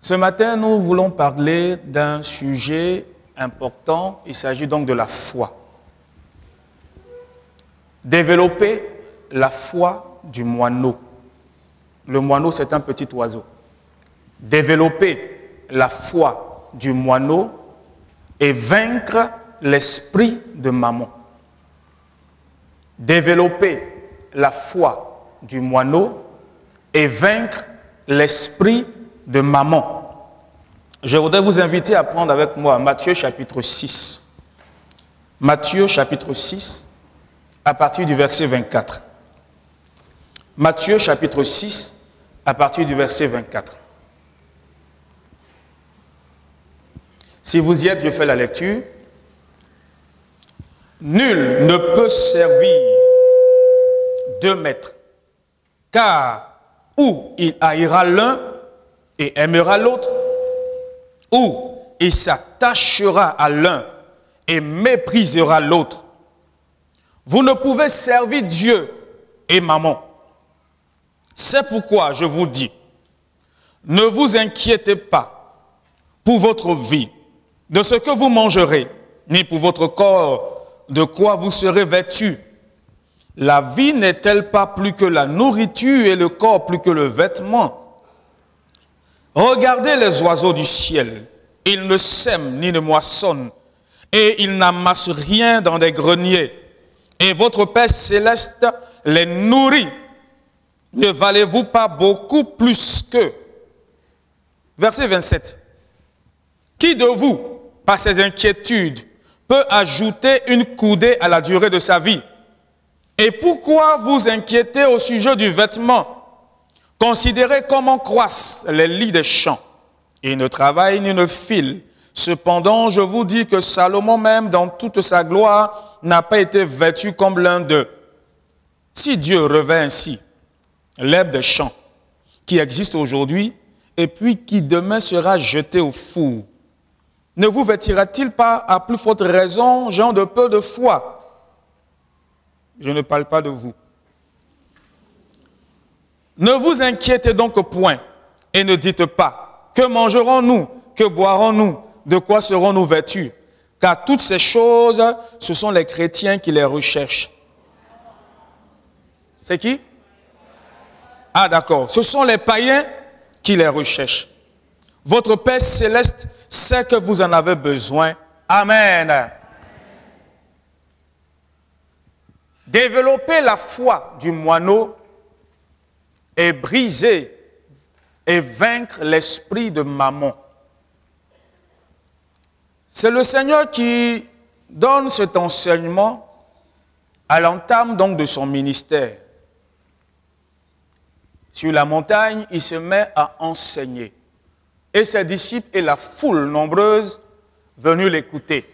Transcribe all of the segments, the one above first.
Ce matin, nous voulons parler d'un sujet important. Il s'agit donc de la foi. Développer la foi du moineau. Le moineau, c'est un petit oiseau. Développer la foi du moineau et vaincre l'esprit de mammon. Développer la foi du moineau et vaincre l'esprit de mammon. Je voudrais vous inviter à prendre avec moi Matthieu chapitre 6. Matthieu chapitre 6, à partir du verset 24. Matthieu chapitre 6, à partir du verset 24. Si vous y êtes, je fais la lecture. Nul ne peut servir deux maîtres, car ou il haïra l'un et aimera l'autre, ou il s'attachera à l'un et méprisera l'autre. Vous ne pouvez servir Dieu et mammon. C'est pourquoi je vous dis, ne vous inquiétez pas pour votre vie, de ce que vous mangerez, ni pour votre corps, de quoi vous serez vêtus. La vie n'est-elle pas plus que la nourriture et le corps plus que le vêtement? Regardez les oiseaux du ciel. Ils ne sèment ni ne moissonnent, et ils n'amassent rien dans des greniers. Et votre Père céleste les nourrit. Ne valez-vous pas beaucoup plus qu'eux? Verset 27. Qui de vous, par ses inquiétudes, peut ajouter une coudée à la durée de sa vie? Et pourquoi vous inquiétez au sujet du vêtement? Considérez comment croissent les lys des champs. Ils ne travaillent ni ne filent. Cependant, je vous dis que Salomon même, dans toute sa gloire, n'a pas été vêtu comme l'un d'eux. Si Dieu revêt ainsi l'herbe des champs, qui existe aujourd'hui, et puis qui demain sera jetée au four, ne vous vêtira-t-il pas à plus forte raison, gens de peu de foi? Je ne parle pas de vous. Ne vous inquiétez donc point et ne dites pas, que mangerons-nous, que boirons-nous, de quoi serons-nous vêtus? Car toutes ces choses, ce sont les chrétiens qui les recherchent. C'est qui? Ah d'accord, ce sont les païens qui les recherchent. Votre Père céleste sait que vous en avez besoin. Amen. Développer la foi du moineau et briser et vaincre l'esprit de mammon. C'est le Seigneur qui donne cet enseignement à l'entame donc de son ministère. Sur la montagne, il se met à enseigner. Et ses disciples et la foule nombreuse venus l'écouter.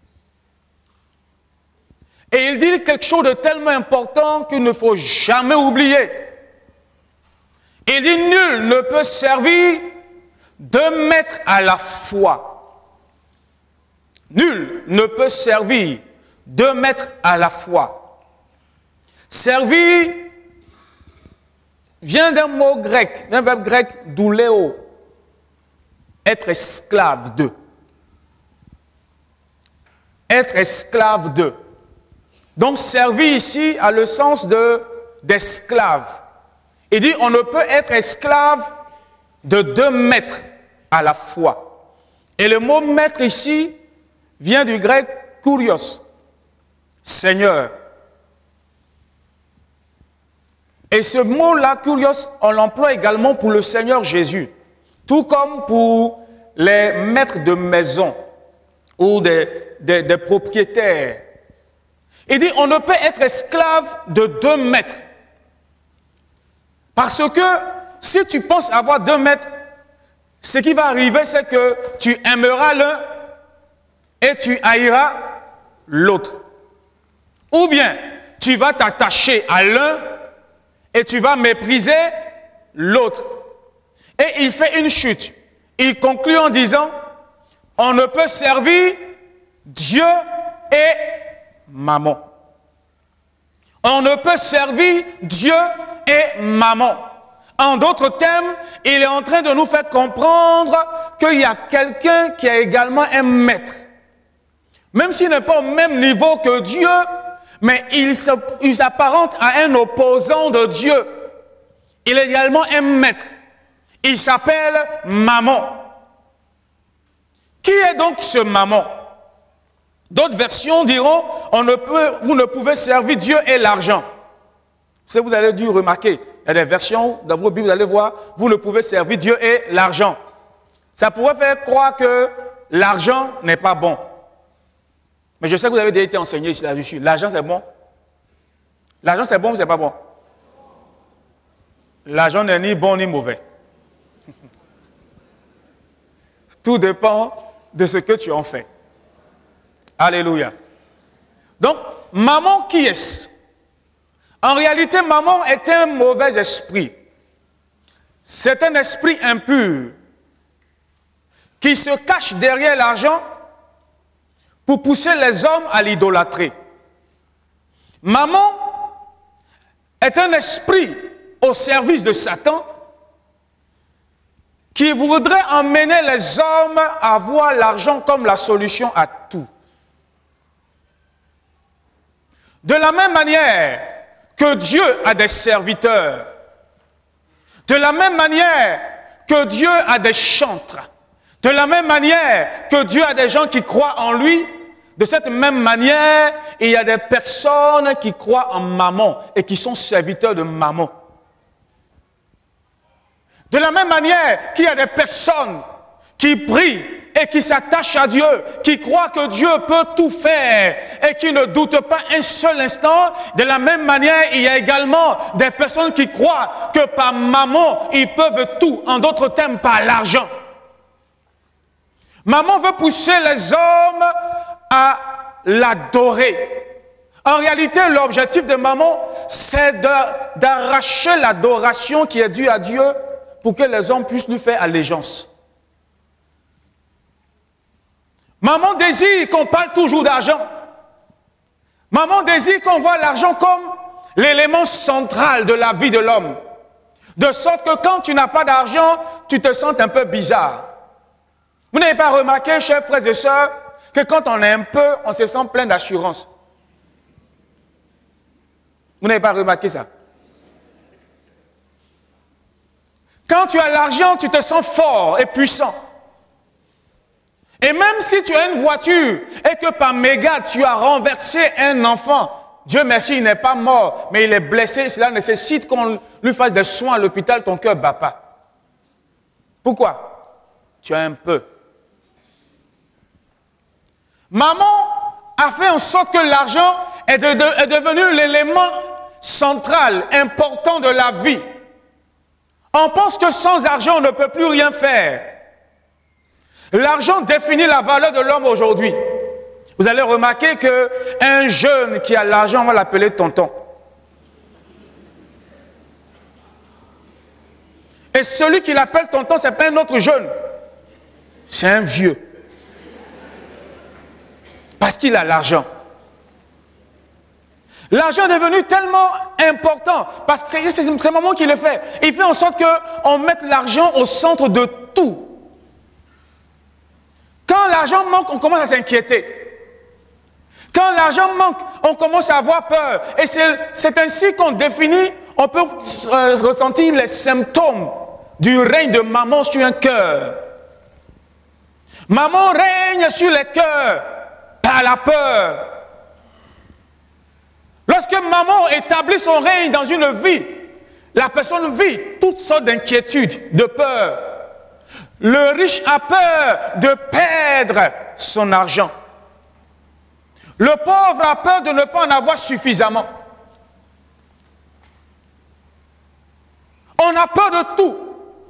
Et il dit quelque chose de tellement important qu'il ne faut jamais oublier. Il dit, nul ne peut servir deux maîtres à la fois. Nul ne peut servir deux maîtres à la fois. Servir vient d'un mot grec, d'un verbe grec, douléo. Être esclave d'eux. Être esclave d'eux. Donc, servir ici a le sens d'esclave. Il dit, on ne peut être esclave de deux maîtres à la fois. Et le mot maître ici vient du grec kurios, Seigneur. Et ce mot-là, kurios, on l'emploie également pour le Seigneur Jésus. Tout comme pour les maîtres de maison ou des propriétaires. Il dit, on ne peut être esclave de deux maîtres. Parce que si tu penses avoir deux maîtres, ce qui va arriver, c'est que tu aimeras l'un et tu haïras l'autre. Ou bien, tu vas t'attacher à l'un et tu vas mépriser l'autre. Et il fait une chute. Il conclut en disant, on ne peut servir Dieu et mammon. On ne peut servir Dieu et mammon. En d'autres termes, il est en train de nous faire comprendre qu'il y a quelqu'un qui est également un maître. Même s'il n'est pas au même niveau que Dieu, mais il s'apparente à un opposant de Dieu. Il est également un maître. Il s'appelle Mammon. Qui est donc ce Mammon? D'autres versions diront, vous ne pouvez servir Dieu et l'argent. Si vous allez dû remarquer, il y a des versions dans vos Bibles, vous allez voir, vous ne pouvez servir Dieu et l'argent. Ça pourrait faire croire que l'argent n'est pas bon. Mais je sais que vous avez déjà été enseigné là-dessus. L'argent c'est bon? L'argent c'est bon ou c'est pas bon? L'argent n'est ni bon ni mauvais. Tout dépend de ce que tu en fais. Alléluia. Donc, Mammon, qui est-ce? En réalité, Mammon est un mauvais esprit. C'est un esprit impur qui se cache derrière l'argent pour pousser les hommes à l'idolâtrer. Mammon est un esprit au service de Satan qui voudrait emmener les hommes à voir l'argent comme la solution à tout. De la même manière que Dieu a des serviteurs, de la même manière que Dieu a des chantres, de la même manière que Dieu a des gens qui croient en lui, de cette même manière, il y a des personnes qui croient en Mammon et qui sont serviteurs de Mammon. De la même manière qu'il y a des personnes qui prient et qui s'attachent à Dieu, qui croient que Dieu peut tout faire et qui ne doutent pas un seul instant, de la même manière, il y a également des personnes qui croient que par Mammon, ils peuvent tout, en d'autres termes, par l'argent. Mammon veut pousser les hommes à l'adorer. En réalité, l'objectif de Mammon, c'est d'arracher l'adoration qui est due à Dieu pour que les hommes puissent lui faire allégeance. Mammon désire qu'on parle toujours d'argent. Mammon désire qu'on voit l'argent comme l'élément central de la vie de l'homme. De sorte que quand tu n'as pas d'argent, tu te sens un peu bizarre. Vous n'avez pas remarqué, chers frères et sœurs, que quand on est un peu, on se sent plein d'assurance. Vous n'avez pas remarqué ça? Quand tu as l'argent, tu te sens fort et puissant. Et même si tu as une voiture et que par mégarde tu as renversé un enfant, Dieu merci, il n'est pas mort, mais il est blessé, cela nécessite qu'on lui fasse des soins à l'hôpital, ton cœur ne bat pas. Pourquoi? Tu as un peu. Maman a fait en sorte que l'argent est devenu l'élément central, important de la vie. On pense que sans argent, on ne peut plus rien faire. L'argent définit la valeur de l'homme aujourd'hui. Vous allez remarquer qu'un jeune qui a l'argent, on va l'appeler tonton. Et celui qui l'appelle tonton, ce n'est pas un autre jeune. C'est un vieux. Parce qu'il a l'argent. L'argent est devenu tellement important, parce que c'est Mammon qui le fait. Il fait en sorte qu'on mette l'argent au centre de tout. Quand l'argent manque, on commence à s'inquiéter. Quand l'argent manque, on commence à avoir peur. Et c'est ainsi qu'on définit, on peut ressentir les symptômes du règne de Mammon sur un cœur. Mammon règne sur les cœurs par la peur. Lorsque Mammon établit son règne dans une vie, la personne vit toutes sortes d'inquiétudes, de peur. Le riche a peur de perdre son argent. Le pauvre a peur de ne pas en avoir suffisamment. On a peur de tout.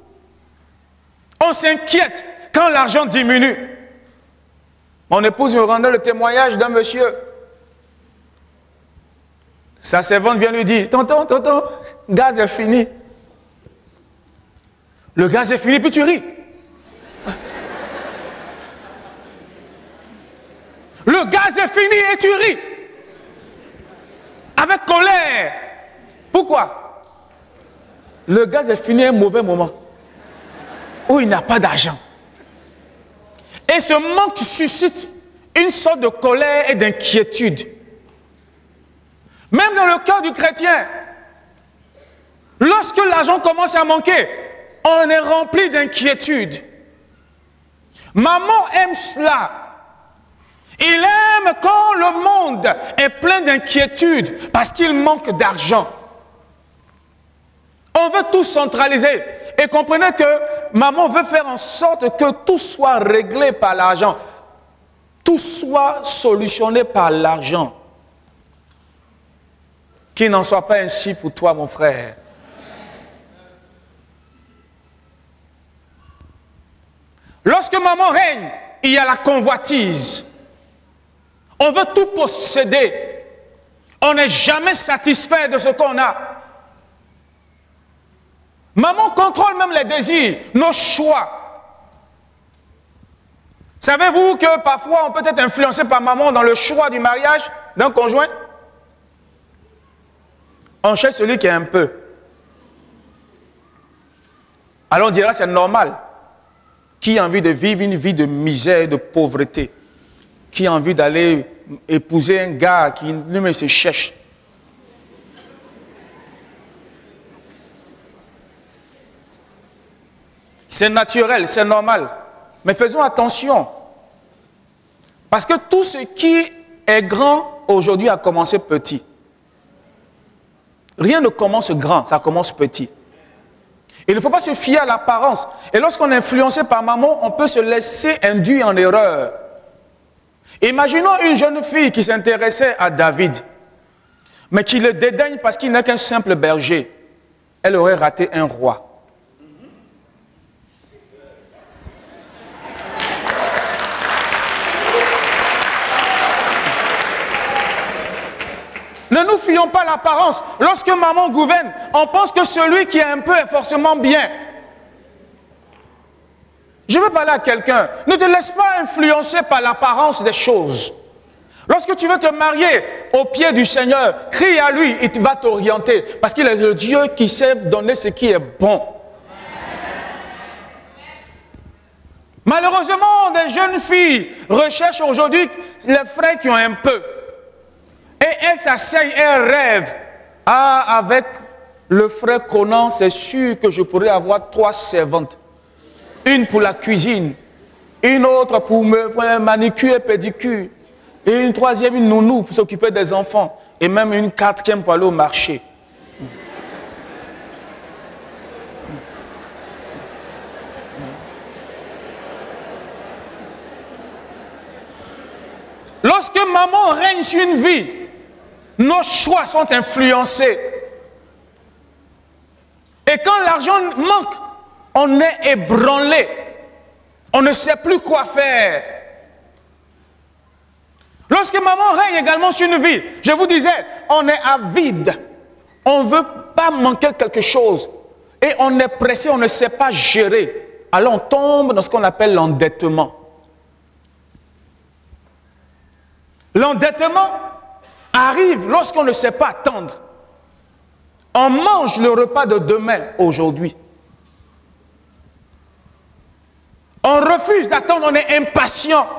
On s'inquiète quand l'argent diminue. Mon épouse me rendait le témoignage d'un monsieur. Sa servante vient lui dire, tonton, gaz est fini. Le gaz est fini, puis tu ris. Le gaz est fini et tu ris. Avec colère. Pourquoi? le gars a fini un mauvais moment où il n'a pas d'argent. Et ce manque suscite une sorte de colère et d'inquiétude. Même dans le cœur du chrétien, lorsque l'argent commence à manquer, on est rempli d'inquiétude. Maman aime cela. Il aime quand le monde est plein d'inquiétude parce qu'il manque d'argent. On veut tout centraliser. Et comprenez que maman veut faire en sorte que tout soit réglé par l'argent. Tout soit solutionné par l'argent. Qu'il n'en soit pas ainsi pour toi, mon frère. Lorsque maman règne, il y a la convoitise. On veut tout posséder. On n'est jamais satisfait de ce qu'on a. Maman contrôle même les désirs, nos choix. Savez-vous que parfois on peut être influencé par maman dans le choix du mariage d'un conjoint? On cherche celui qui est un peu. Alors on dira c'est normal. Qui a envie de vivre une vie de misère et de pauvreté? Qui a envie d'aller épouser un gars qui lui-même se cherche? C'est naturel, c'est normal. Mais faisons attention. Parce que tout ce qui est grand aujourd'hui a commencé petit. Rien ne commence grand, ça commence petit. Il ne faut pas se fier à l'apparence. Et lorsqu'on est influencé par maman, on peut se laisser induire en erreur. Imaginons une jeune fille qui s'intéressait à David, mais qui le dédaigne parce qu'il n'est qu'un simple berger. Elle aurait raté un roi. Ne nous fions pas à l'apparence. Lorsque maman gouverne, on pense que celui qui est un peu est forcément bien. Je veux parler à quelqu'un. Ne te laisse pas influencer par l'apparence des choses. Lorsque tu veux te marier au pied du Seigneur, crie à lui, il va t'orienter. Parce qu'il est le Dieu qui sait donner ce qui est bon. Malheureusement, des jeunes filles recherchent aujourd'hui les frères qui ont un peu. Et elle s'asseye, elle rêve. Ah, avec le frère Conan, c'est sûr que je pourrais avoir 3 servantes. Une pour la cuisine, une autre pour le manicure et pédicure, et une troisième, une nounou pour s'occuper des enfants, et même une 4e pour aller au marché. Lorsque maman règne sur une vie, nos choix sont influencés. Et quand l'argent manque, on est ébranlé. On ne sait plus quoi faire. Lorsque maman règne également sur une vie, je vous disais, on est avide. On ne veut pas manquer quelque chose. Et on est pressé, on ne sait pas gérer. Alors on tombe dans ce qu'on appelle l'endettement. L'endettement arrive lorsqu'on ne sait pas attendre. On mange le repas de demain, aujourd'hui. On refuse d'attendre, on est impatient.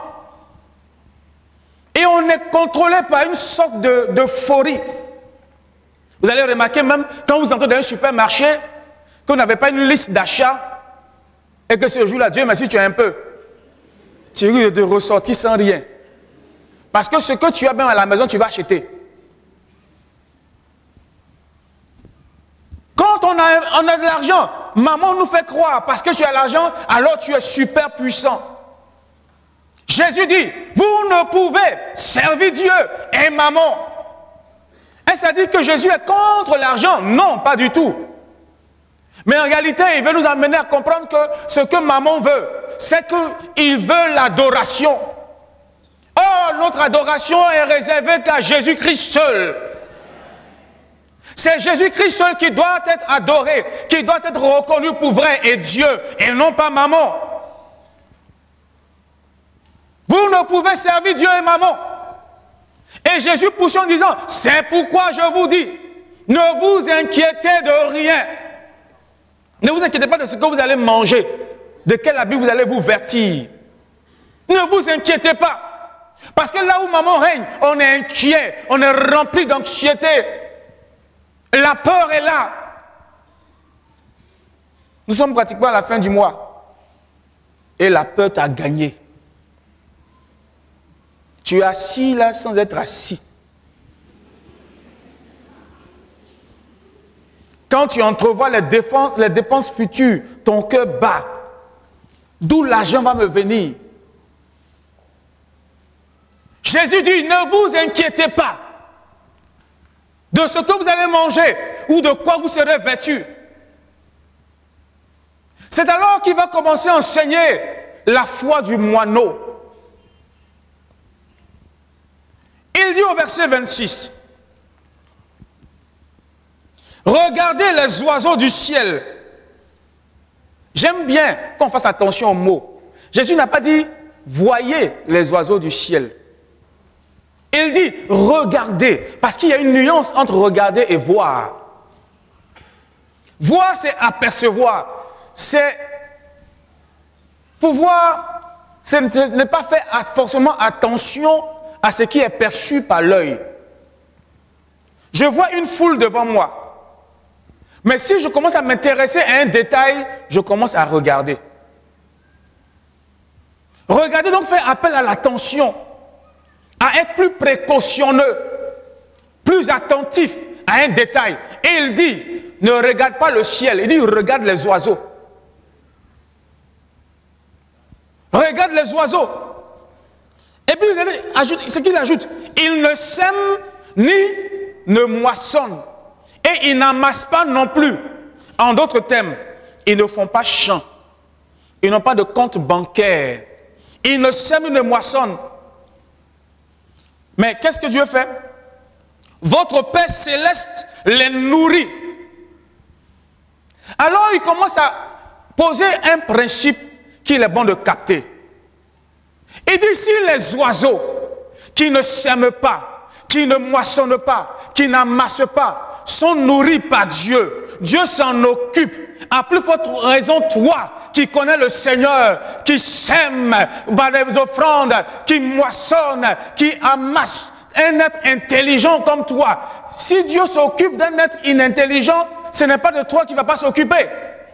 Et on est contrôlé par une sorte d'euphorie. Vous allez remarquer même quand vous entrez dans un supermarché, que vous n'avez pas une liste d'achat, et que ce jour-là, Dieu merci, tu as un peu. Tu risques de ressortir sans rien. Parce que ce que tu as même à la maison, tu vas acheter. Quand on a de l'argent, maman nous fait croire, parce que tu as l'argent, alors tu es super puissant. Jésus dit, vous ne pouvez servir Dieu et maman. Et ça dit que Jésus est contre l'argent? Non, pas du tout. Mais en réalité, il veut nous amener à comprendre que ce que maman veut, c'est qu'il veut l'adoration. Or, notre adoration est réservée qu'à Jésus-Christ seul. C'est Jésus-Christ seul qui doit être adoré, qui doit être reconnu pour vrai et Dieu, et non pas maman. Vous ne pouvez servir Dieu et maman. Et Jésus pousse en disant, c'est pourquoi je vous dis, ne vous inquiétez de rien. Ne vous inquiétez pas de ce que vous allez manger, de quel habit vous allez vous vêtir. Ne vous inquiétez pas. Parce que là où maman règne, on est inquiet, on est rempli d'anxiété. La peur est là. Nous sommes pratiquement à la fin du mois. Et la peur t'a gagné. Tu es assis là sans être assis. Quand tu entrevois les dépenses futures, ton cœur bat. D'où l'argent va me venir? Jésus dit, ne vous inquiétez pas de ce que vous allez manger ou de quoi vous serez vêtus. C'est alors qu'il va commencer à enseigner la foi du moineau. Il dit au verset 26, regardez les oiseaux du ciel. J'aime bien qu'on fasse attention aux mots. Jésus n'a pas dit, voyez les oiseaux du ciel. Il dit, regardez, parce qu'il y a une nuance entre regarder et voir. Voir, c'est apercevoir. C'est pouvoir, c'est ne pas faire forcément attention à ce qui est perçu par l'œil. Je vois une foule devant moi. Mais si je commence à m'intéresser à un détail, je commence à regarder. Regarder donc fait appel à l'attention, à être plus précautionneux, plus attentif à un détail. Et il dit, ne regarde pas le ciel, il dit, regarde les oiseaux. Regarde les oiseaux. Et puis, ce qu'il ajoute, ils ne sèment ni ne moissonnent. Et ils n'amassent pas non plus. En d'autres termes, ils ne font pas champ. Ils n'ont pas de compte bancaire. Ils ne sèment ni ne moissonnent. Mais qu'est-ce que Dieu fait? Votre Père céleste les nourrit. Alors il commence à poser un principe qu'il est bon de capter. Il dit, si les oiseaux qui ne sèment pas, qui ne moissonnent pas, qui n'amassent pas, sont nourris par Dieu, Dieu s'en occupe. À plus forte raison, toi qui connais le Seigneur, qui sème par les offrandes, qui moissonne, qui amasse, un être intelligent comme toi. Si Dieu s'occupe d'un être inintelligent, ce n'est pas de toi qui ne va pas s'occuper.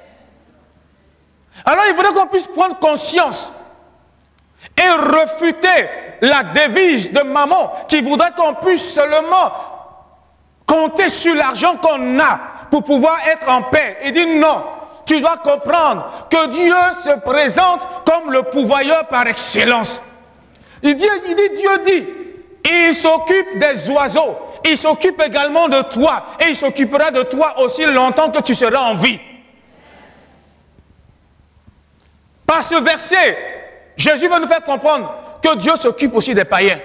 Alors il faudrait qu'on puisse prendre conscience et refuter la devise de maman qui voudrait qu'on puisse seulement compter sur l'argent qu'on a pour pouvoir être en paix. Il dit non, tu dois comprendre que Dieu se présente comme le pourvoyeur par excellence. Dieu dit, il s'occupe des oiseaux, il s'occupe également de toi et il s'occupera de toi aussi longtemps que tu seras en vie. Par ce verset, Jésus va nous faire comprendre que Dieu s'occupe aussi des païens.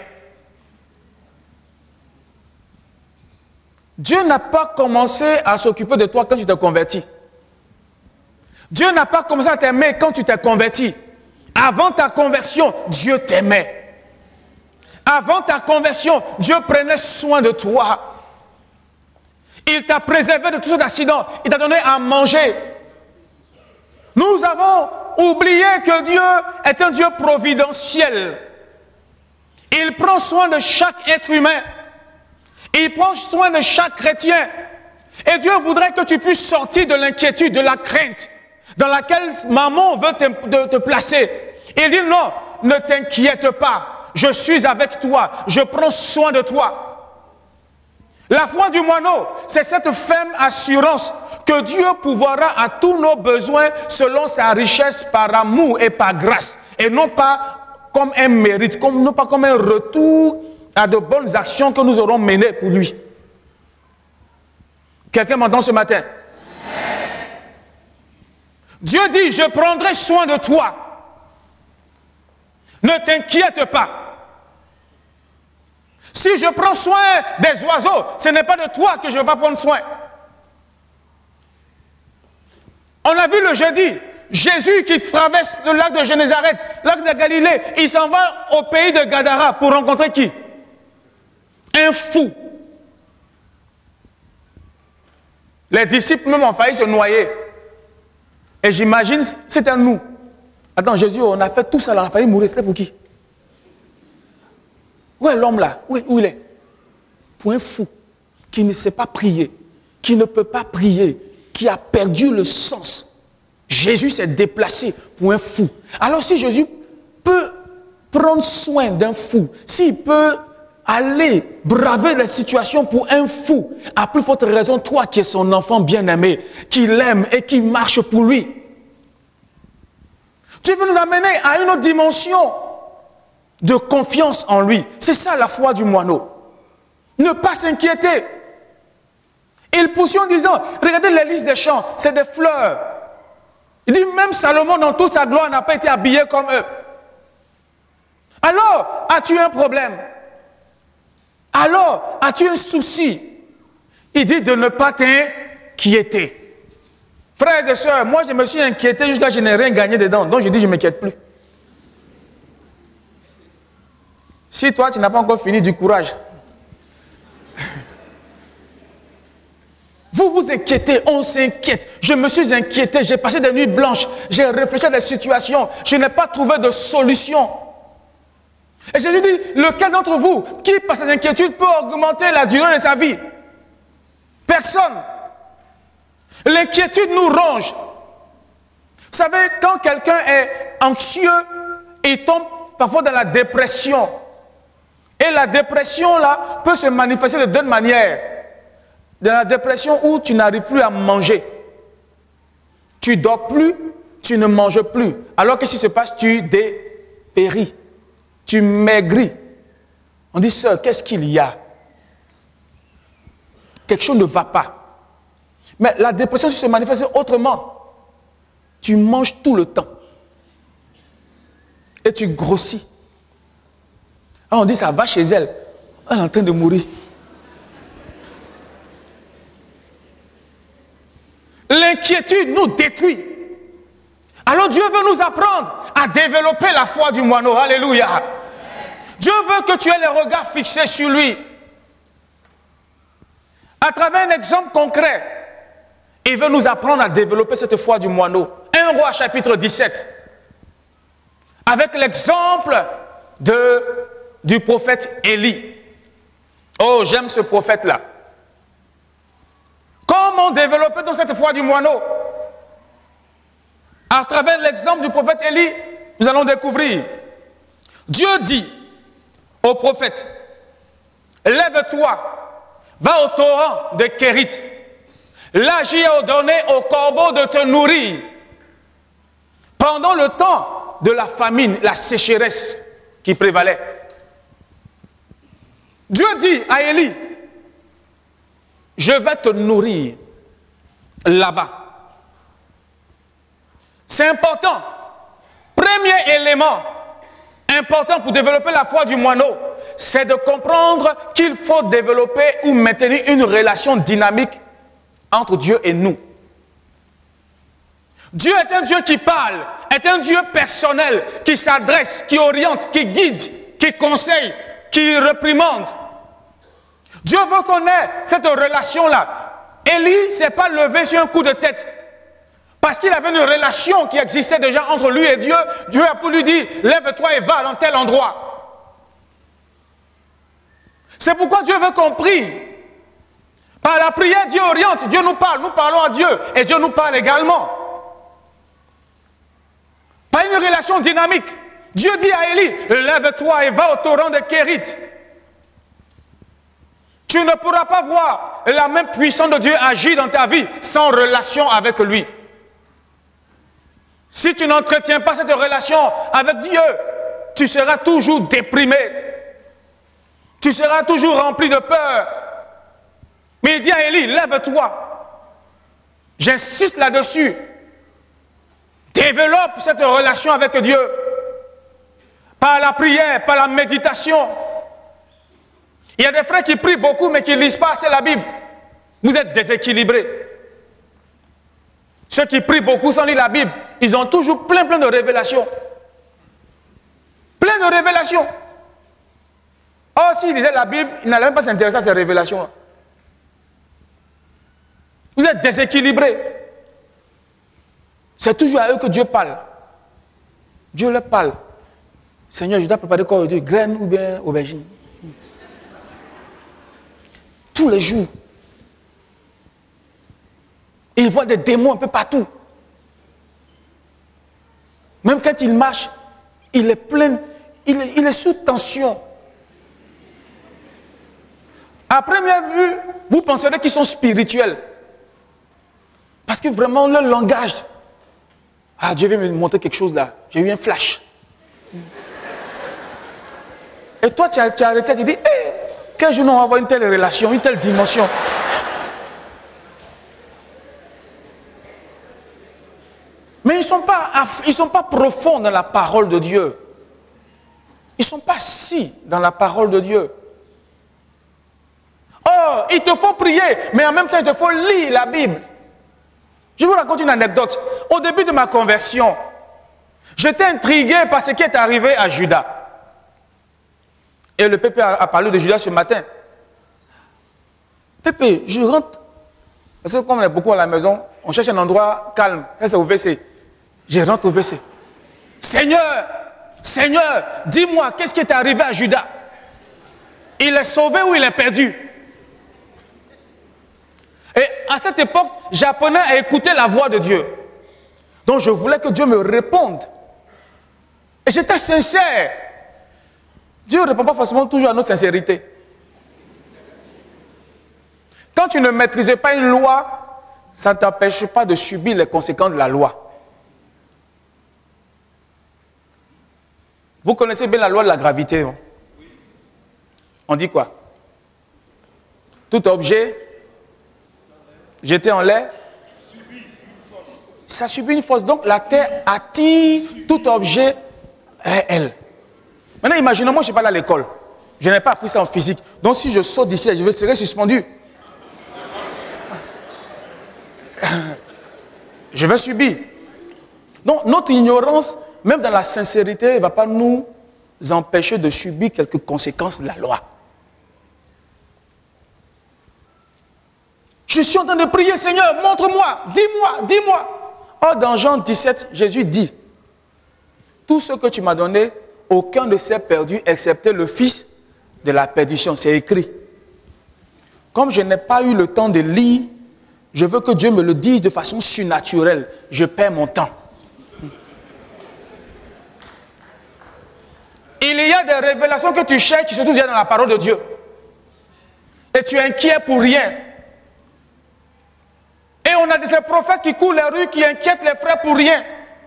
Dieu n'a pas commencé à s'occuper de toi quand tu t'es converti. Dieu n'a pas commencé à t'aimer quand tu t'es converti. Avant ta conversion, Dieu t'aimait. Avant ta conversion, Dieu prenait soin de toi. Il t'a préservé de tous ces accidents. Il t'a donné à manger. Nous avons oublié que Dieu est un Dieu providentiel. Il prend soin de chaque être humain. Il prend soin de chaque chrétien. Et Dieu voudrait que tu puisses sortir de l'inquiétude, de la crainte dans laquelle maman veut te placer. Il dit non, ne t'inquiète pas. Je suis avec toi. Je prends soin de toi. La foi du moineau, c'est cette ferme assurance que Dieu pourvoira à tous nos besoins selon sa richesse par amour et par grâce. Et non pas comme un mérite, non pas comme un retour à de bonnes actions que nous aurons menées pour lui. Quelqu'un m'entend ce matin? Dieu dit, je prendrai soin de toi. Ne t'inquiète pas. Si je prends soin des oiseaux, ce n'est pas de toi que je ne vais pas prendre soin. On a vu le jeudi, Jésus qui traverse le lac de Génézareth, lac de Galilée, il s'en va au pays de Gadara pour rencontrer qui? Un fou. Les disciples même ont failli se noyer. Et j'imagine, c'était nous. Attends, Jésus, on a fait tout ça, on a failli mourir, c'était pour qui? Où est l'homme là? Où il est? Pour un fou qui ne sait pas prier, qui ne peut pas prier, qui a perdu le sens. Jésus s'est déplacé pour un fou. Alors si Jésus peut prendre soin d'un fou, s'il peut aller braver les situations pour un fou, à plus forte raison, toi qui es son enfant bien-aimé, qui l'aime et qui marche pour lui. Tu veux nous amener à une autre dimension de confiance en lui. C'est ça la foi du moineau. Ne pas s'inquiéter. Il poursuit en disant, regardez les lys des champs, c'est des fleurs. Il dit, même Salomon dans toute sa gloire n'a pas été habillé comme eux. Alors, as-tu un problème? Alors, as-tu un souci? Il dit de ne pas t'inquiéter. Frères et sœurs, moi je me suis inquiété jusqu'à ce que je n'ai rien gagné dedans. Donc je dis, je ne m'inquiète plus. Si toi, tu n'as pas encore fini, du courage. Vous vous inquiétez, on s'inquiète. Je me suis inquiété, j'ai passé des nuits blanches, j'ai réfléchi à des situations, je n'ai pas trouvé de solution. Et Jésus dit, lequel d'entre vous qui, par ses inquiétudes, peut augmenter la durée de sa vie? Personne. L'inquiétude nous ronge. Vous savez, quand quelqu'un est anxieux, il tombe parfois dans la dépression. Et la dépression, là, peut se manifester de deux manières. Dans la dépression où tu n'arrives plus à manger. Tu ne dors plus, tu ne manges plus. Alors qu'est-ce qui se passe? Tu dépéris. Tu maigris. On dit, sœur, qu'est-ce qu'il y a? Quelque chose ne va pas. Mais la dépression se manifeste autrement. Tu manges tout le temps. Et tu grossis. Alors on dit, ça va chez elle. Elle est en train de mourir. L'inquiétude nous détruit. Alors Dieu veut nous apprendre à développer la foi du moineau. Alléluia. Dieu veut que tu aies les regards fixés sur lui. À travers un exemple concret, il veut nous apprendre à développer cette foi du moineau. 1 Roi chapitre 17. Avec l'exemple du prophète Élie. Oh, j'aime ce prophète-là. Comment développer donc cette foi du moineau? À travers l'exemple du prophète Élie, nous allons découvrir. Dieu dit au prophète, lève-toi, va au torrent de Kérit. Là, j'y ai ordonné au corbeau de te nourrir. Pendant le temps de la famine, la sécheresse qui prévalait. Dieu dit à Élie, je vais te nourrir là-bas. C'est important. Premier élément important pour développer la foi du moineau, c'est de comprendre qu'il faut développer ou maintenir une relation dynamique entre Dieu et nous. Dieu est un Dieu qui parle, est un Dieu personnel, qui s'adresse, qui oriente, qui guide, qui conseille, qui réprimande. Dieu veut qu'on ait cette relation-là. Élie ne s'est pas levé sur un coup de tête. Parce qu'il avait une relation qui existait déjà entre lui et Dieu. Dieu a pu lui dire, lève-toi et va dans tel endroit. C'est pourquoi Dieu veut qu'on prie. Par la prière, Dieu oriente, Dieu nous parle, nous parlons à Dieu. Et Dieu nous parle également. Par une relation dynamique. Dieu dit à Élie, lève-toi et va au torrent de Kérit. Tu ne pourras pas voir la même puissance de Dieu agir dans ta vie sans relation avec lui. Si tu n'entretiens pas cette relation avec Dieu, tu seras toujours déprimé. Tu seras toujours rempli de peur. Mais il dit à Élie, lève-toi. J'insiste là-dessus. Développe cette relation avec Dieu. Par la prière, par la méditation. Il y a des frères qui prient beaucoup mais qui ne lisent pas assez la Bible. Vous êtes déséquilibrés. Ceux qui prient beaucoup sans lire la Bible, ils ont toujours plein de révélations. Plein de révélations. Or, s'ils lisaient la Bible, ils n'allaient même pas s'intéresser à ces révélations-là. Vous êtes déséquilibrés. C'est toujours à eux que Dieu parle. Dieu leur parle. Seigneur, je dois préparer quoi aujourd'hui? Graines ou bien aubergines? Tous les jours. Et il voit des démons un peu partout. Même quand il marche, il est plein, il est sous tension. À première vue, vous penserez qu'ils sont spirituels. Parce que vraiment, leur langage... Ah, Dieu vient me montrer quelque chose là. J'ai eu un flash. Et toi, tu as arrêté, tu dis, hey, quel jour on va avoir une telle relation, une telle dimension. Mais ils ne sont pas profonds dans la parole de Dieu. Ils ne sont pas si dans la parole de Dieu. Oh, il te faut prier, mais en même temps, il te faut lire la Bible. Je vous raconte une anecdote. Au début de ma conversion, j'étais intrigué par ce qui est arrivé à Judas. Et le Pépé a parlé de Judas ce matin. Pépé, je rentre. Parce que comme on est beaucoup à la maison, on cherche un endroit calme. C'est au WC. Je rentre au WC. Seigneur, Seigneur, dis-moi, qu'est-ce qui est arrivé à Judas? Il est sauvé ou il est perdu? Et à cette époque, j'apprenais à écouter la voix de Dieu. Donc je voulais que Dieu me réponde. Et j'étais sincère. Dieu ne répond pas forcément toujours à notre sincérité. Quand tu ne maîtrises pas une loi, ça ne t'empêche pas de subir les conséquences de la loi. Vous connaissez bien la loi de la gravité, non? On dit quoi? Tout objet jeté en l'air, ça subit une force. Donc la terre attire tout objet à elle. Maintenant, imaginez, moi je ne suis pas allé à l'école. Je n'ai pas appris ça en physique. Donc si je saute d'ici, je serai suspendu. Je vais subir. Donc notre ignorance, même dans la sincérité, ne va pas nous empêcher de subir quelques conséquences de la loi. Je suis en train de prier, Seigneur, montre-moi, dis-moi, dis-moi. Or, dans Jean 17, Jésus dit, tout ce que tu m'as donné, aucun ne s'est perdu, excepté le fils de la perdition. C'est écrit. Comme je n'ai pas eu le temps de lire, je veux que Dieu me le dise de façon surnaturelle. Je perds mon temps. Il y a des révélations que tu cherches qui se trouvent dans la parole de Dieu. Et tu es inquiet pour rien. Et on a des prophètes qui courent les rues, qui inquiètent les frères pour rien.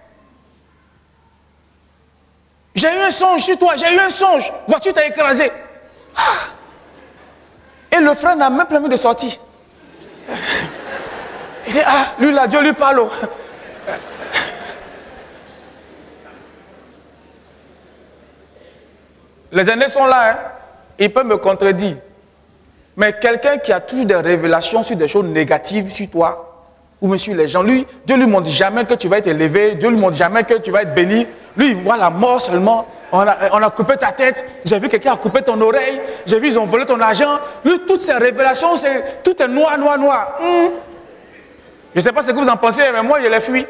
J'ai eu un songe sur toi, j'ai eu un songe. Voiture t'a écrasé. Ah. Et le frère n'a même pas envie de sortir. Il dit, ah, lui là, Dieu lui parle. Les aînés sont là, hein? Ils peuvent me contredire. Mais quelqu'un qui a toujours des révélations sur des choses négatives sur toi, ou sur les gens, lui, Dieu ne lui montre jamais que tu vas être élevé, Dieu ne lui montre jamais que tu vas être béni. Lui, il voit la mort seulement. On a coupé ta tête, j'ai vu quelqu'un a coupé ton oreille, j'ai vu ils ont volé ton argent. Lui, toutes ces révélations, tout est noir, noir, noir. Je ne sais pas ce que vous en pensez, mais moi, je les fuis.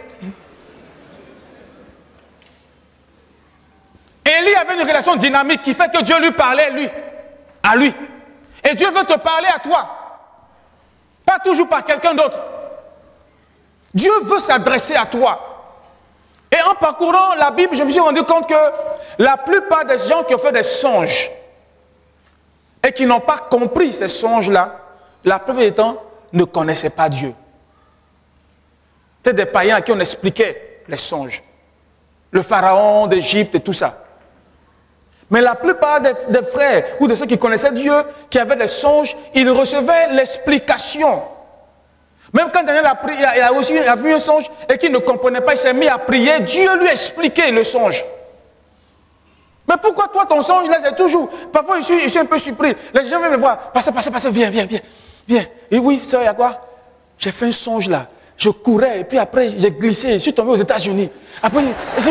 Élie avait une relation dynamique qui fait que Dieu lui parlait, lui, à lui. Et Dieu veut te parler à toi. Pas toujours par quelqu'un d'autre. Dieu veut s'adresser à toi. Et en parcourant la Bible, je me suis rendu compte que la plupart des gens qui ont fait des songes et qui n'ont pas compris ces songes-là, la plupart du temps, ne connaissaient pas Dieu. C'était des païens à qui on expliquait les songes. Le pharaon d'Égypte et tout ça. Mais la plupart des frères ou de ceux qui connaissaient Dieu, qui avaient des songes, ils recevaient l'explication. Même quand Daniel a vu un songe et qu'il ne comprenait pas, il s'est mis à prier, Dieu lui a expliqué le songe. Mais pourquoi toi, ton songe, là, c'est toujours... Parfois, je suis un peu surpris. Les gens viennent me voir. Passez, viens. Et oui, ça, il y a quoi? J'ai fait un songe là. Je courais et puis après, j'ai glissé. Je suis tombé aux États-Unis. Après,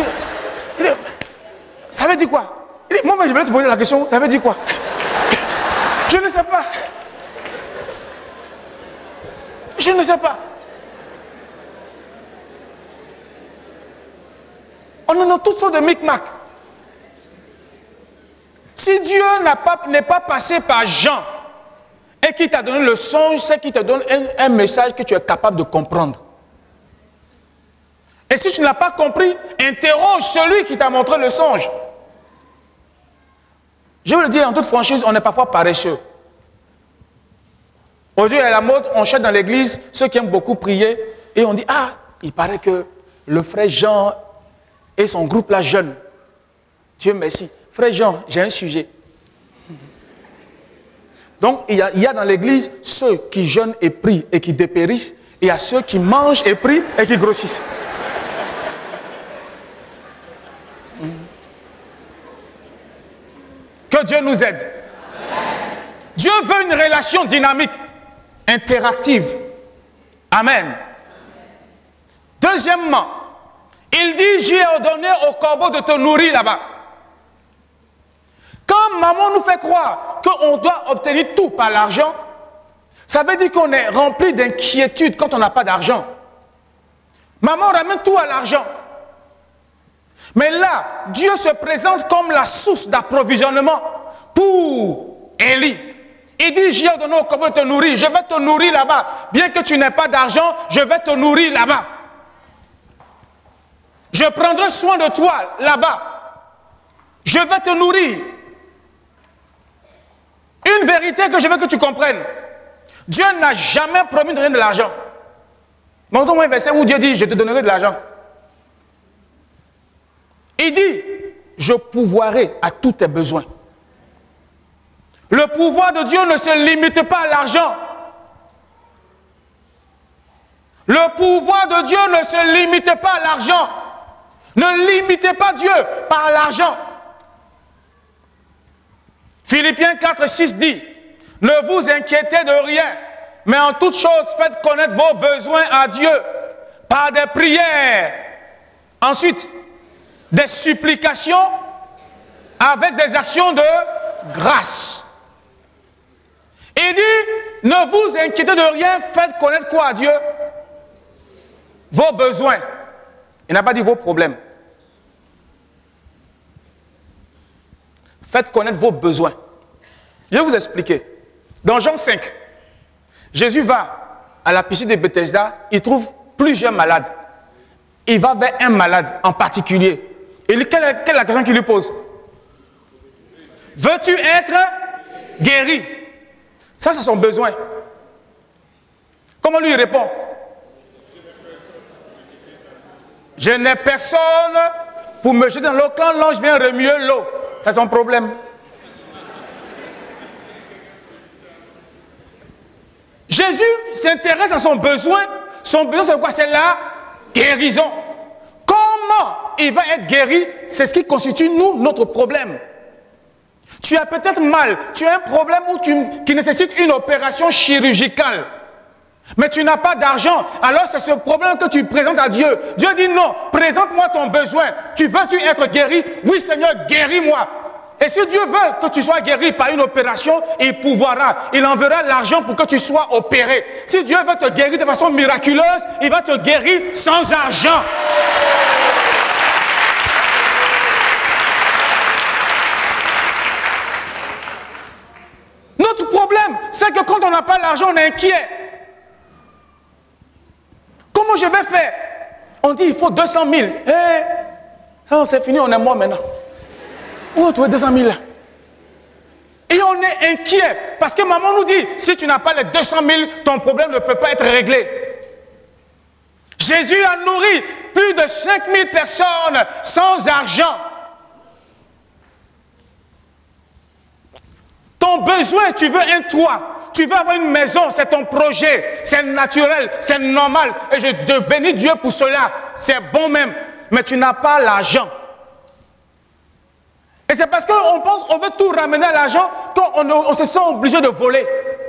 ça veut dire quoi? Moi, je voulais te poser la question. Ça veut dire quoi? Je ne sais pas. Je ne sais pas. On a toutes sortes de micmacs. Si Dieu n'est pas passé par Jean et qui t'a donné le songe, c'est qu'il te donne un message que tu es capable de comprendre. Et si tu n'as pas compris, interroge celui qui t'a montré le songe. Je veux le dire en toute franchise, on est parfois paresseux. Aujourd'hui, à la mode, on cherche dans l'église ceux qui aiment beaucoup prier et on dit, ah, il paraît que le frère Jean et son groupe là jeune. Dieu merci. Frère Jean, j'ai un sujet. Donc, il y a dans l'église ceux qui jeûnent et prient et qui dépérissent, et il y a ceux qui mangent et prient et qui grossissent. Que Dieu nous aide. Dieu veut une relation dynamique, interactive. Amen. Deuxièmement, il dit, j'ai ordonné au corbeau de te nourrir là-bas. Quand maman nous fait croire qu'on doit obtenir tout par l'argent, ça veut dire qu'on est rempli d'inquiétude quand on n'a pas d'argent. Maman ramène tout à l'argent. Mais là, Dieu se présente comme la source d'approvisionnement pour Élie. Il dit, j'ai ordonné au corbeau de te nourrir, je vais te nourrir là-bas. Bien que tu n'aies pas d'argent, je vais te nourrir là-bas. Je prendrai soin de toi là-bas. Je vais te nourrir. Une vérité que je veux que tu comprennes. Dieu n'a jamais promis de donner de l'argent. Montre-moi un verset où Dieu dit, je te donnerai de l'argent. Il dit, je pourvoirai à tous tes besoins. Le pouvoir de Dieu ne se limite pas à l'argent. Le pouvoir de Dieu ne se limite pas à l'argent. Ne limitez pas Dieu par l'argent. Philippiens 4, 6 dit, ne vous inquiétez de rien, mais en toute chose faites connaître vos besoins à Dieu par des prières. Ensuite, des supplications avec des actions de grâce. Il dit, ne vous inquiétez de rien, faites connaître quoi à Dieu? Vos besoins. Il n'a pas dit vos problèmes. Faites connaître vos besoins. Je vais vous expliquer. Dans Jean 5, Jésus va à la piscine de Bethesda, il trouve plusieurs malades. Il va vers un malade en particulier. Et quelle est la question qu'il lui pose? Veux-tu être guéri? Ça, c'est son besoin. Comment lui répond? Je n'ai personne pour me jeter dans l'eau quand l'ange vient remuer l'eau. C'est son problème. Jésus s'intéresse à son besoin. Son besoin, c'est quoi? C'est la guérison. Comment il va être guéri? C'est ce qui constitue, nous, notre problème. Tu as peut-être mal. Tu as un problème qui nécessite une opération chirurgicale. Mais tu n'as pas d'argent. Alors c'est ce problème que tu présentes à Dieu. Dieu dit non, présente-moi ton besoin. Veux-tu être guéri? Oui Seigneur, guéris-moi. Et si Dieu veut que tu sois guéri par une opération, il pourvoira. Il enverra l'argent pour que tu sois opéré. Si Dieu veut te guérir de façon miraculeuse, il va te guérir sans argent. Notre problème, c'est que quand on n'a pas l'argent, on est inquiet. Comment je vais faire? On dit il faut 200 000. Ça c'est fini, on est mort maintenant. Où on trouve 200 000 là? Et on est inquiet. Parce que maman nous dit, si tu n'as pas les 200 000, ton problème ne peut pas être réglé. Jésus a nourri plus de 5 000 personnes sans argent. Ton besoin, tu veux un toit. Tu veux avoir une maison, c'est ton projet, c'est naturel, c'est normal. Et je te bénis Dieu pour cela, c'est bon même. Mais tu n'as pas l'argent. Et c'est parce qu'on pense qu'on veut tout ramener à l'argent qu'on se sent obligé de voler.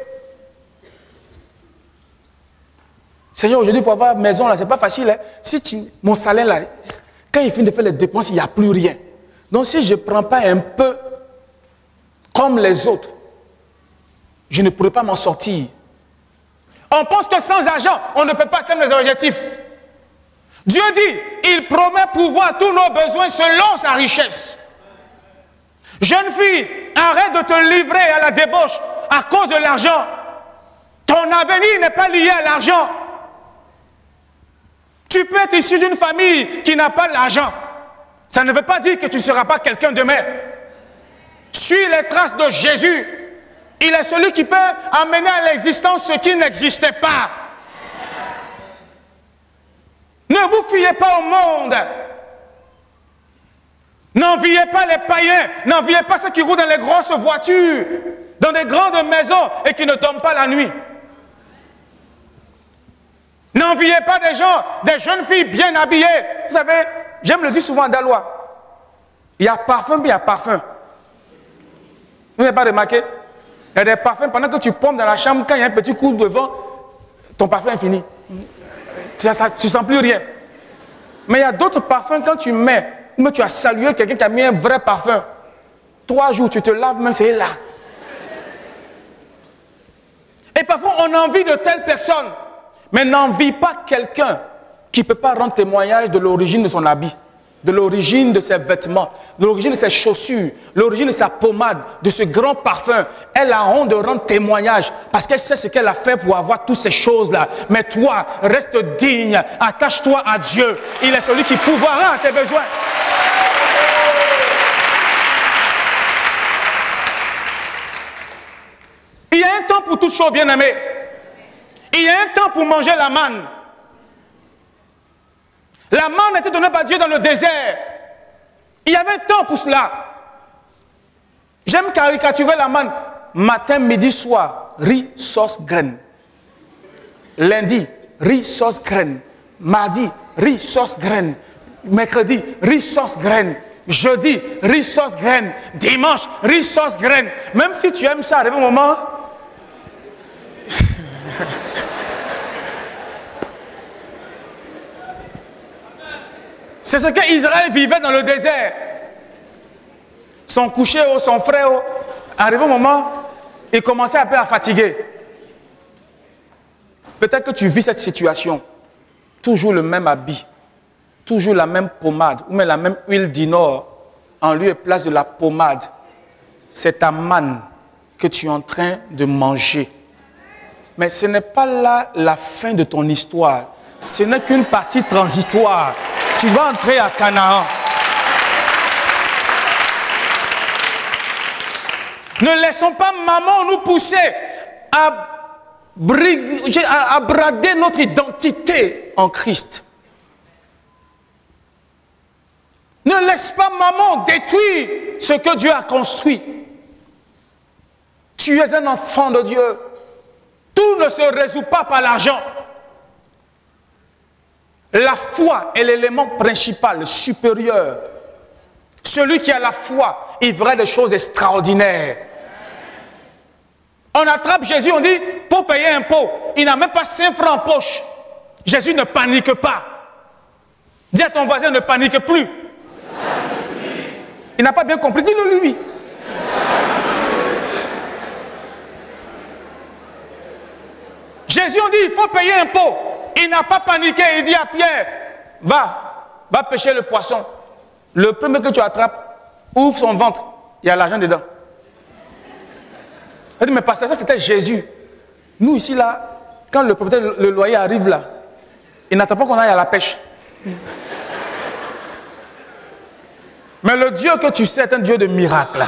Seigneur, aujourd'hui pour avoir une maison, là, c'est pas facile. Hein? Si mon salaire, là, quand il finit de faire les dépenses, il n'y a plus rien. Donc si je ne prends pas un peu comme les autres, je ne pourrai pas m'en sortir. On pense que sans argent, on ne peut pas atteindre les objectifs. Dieu dit, il promet pouvoir tous nos besoins selon sa richesse. Jeune fille, arrête de te livrer à la débauche à cause de l'argent. Ton avenir n'est pas lié à l'argent. Tu peux être issu d'une famille qui n'a pas l'argent. Ça ne veut pas dire que tu ne seras pas quelqu'un demain. Suis les traces de Jésus. Il est celui qui peut amener à l'existence ce qui n'existait pas. Ne vous fiez pas au monde. N'enviez pas les païens. N'enviez pas ceux qui roulent dans les grosses voitures, dans des grandes maisons et qui ne dorment pas la nuit. N'enviez pas des gens, des jeunes filles bien habillées. Vous savez, j'aime le dire souvent à Dalois. Il y a parfum, puis il y a parfum. Vous n'avez pas remarqué? Il y a des parfums, pendant que tu pompes dans la chambre, quand il y a un petit coup de vent, ton parfum est fini. Tu ne sens plus rien. Mais il y a d'autres parfums, quand tu mets, ou tu as salué quelqu'un qui a mis un vrai parfum, 3 jours, tu te laves, même c'est là. Et parfois, on envie de telle personne, mais n'envie pas quelqu'un qui ne peut pas rendre témoignage de l'origine de son habit, de l'origine de ses vêtements, de l'origine de ses chaussures, l'origine de sa pommade, de ce grand parfum. Elle a honte de rendre témoignage parce qu'elle sait ce qu'elle a fait pour avoir toutes ces choses-là. Mais toi, reste digne, attache-toi à Dieu. Il est celui qui pourvoira à tes besoins. Il y a un temps pour toute chose, bien-aimée. Il y a un temps pour manger la manne. La manne était donnée par Dieu dans le désert. Il y avait un temps pour cela. J'aime caricaturer la manne. Matin, midi, soir, riz, sauce, graine. Lundi, riz, sauce, graine. Mardi, riz, sauce, graine. Mercredi, riz, sauce, graine. Jeudi, riz, sauce, graine. Dimanche, riz, sauce, graine. Même si tu aimes ça, arrive un moment... C'est ce qu'Israël vivait dans le désert. Son coucher, son frère, arrivé au moment, il commençait un peu à fatiguer. Peut-être que tu vis cette situation. Toujours le même habit, toujours la même pommade, ou même la même huile d'inor, en lieu et place de la pommade. C'est ta manne que tu es en train de manger. Mais ce n'est pas là la fin de ton histoire. Ce n'est qu'une partie transitoire. Tu vas entrer à Canaan. Ne laissons pas maman nous pousser à brader notre identité en Christ. Ne laisse pas maman détruire ce que Dieu a construit. Tu es un enfant de Dieu. Tout ne se résout pas par l'argent. La foi est l'élément principal, supérieur. Celui qui a la foi, il verra des choses extraordinaires. On attrape Jésus, on dit, pour payer un pot, il n'a même pas 5 francs en poche. Jésus ne panique pas. Dis à ton voisin, ne panique plus. Il n'a pas bien compris, dis-le lui. Jésus, on dit, il faut payer un pot. Il n'a pas paniqué, il dit à Pierre, va pêcher le poisson. Le premier que tu attrapes, ouvre son ventre, il y a l'argent dedans. Il dit, mais pasteur, ça c'était Jésus. Nous ici là, quand le propriétaire, le loyer arrive là, il n'attend pas qu'on aille à la pêche. Mais le Dieu que tu sais est un Dieu de miracle.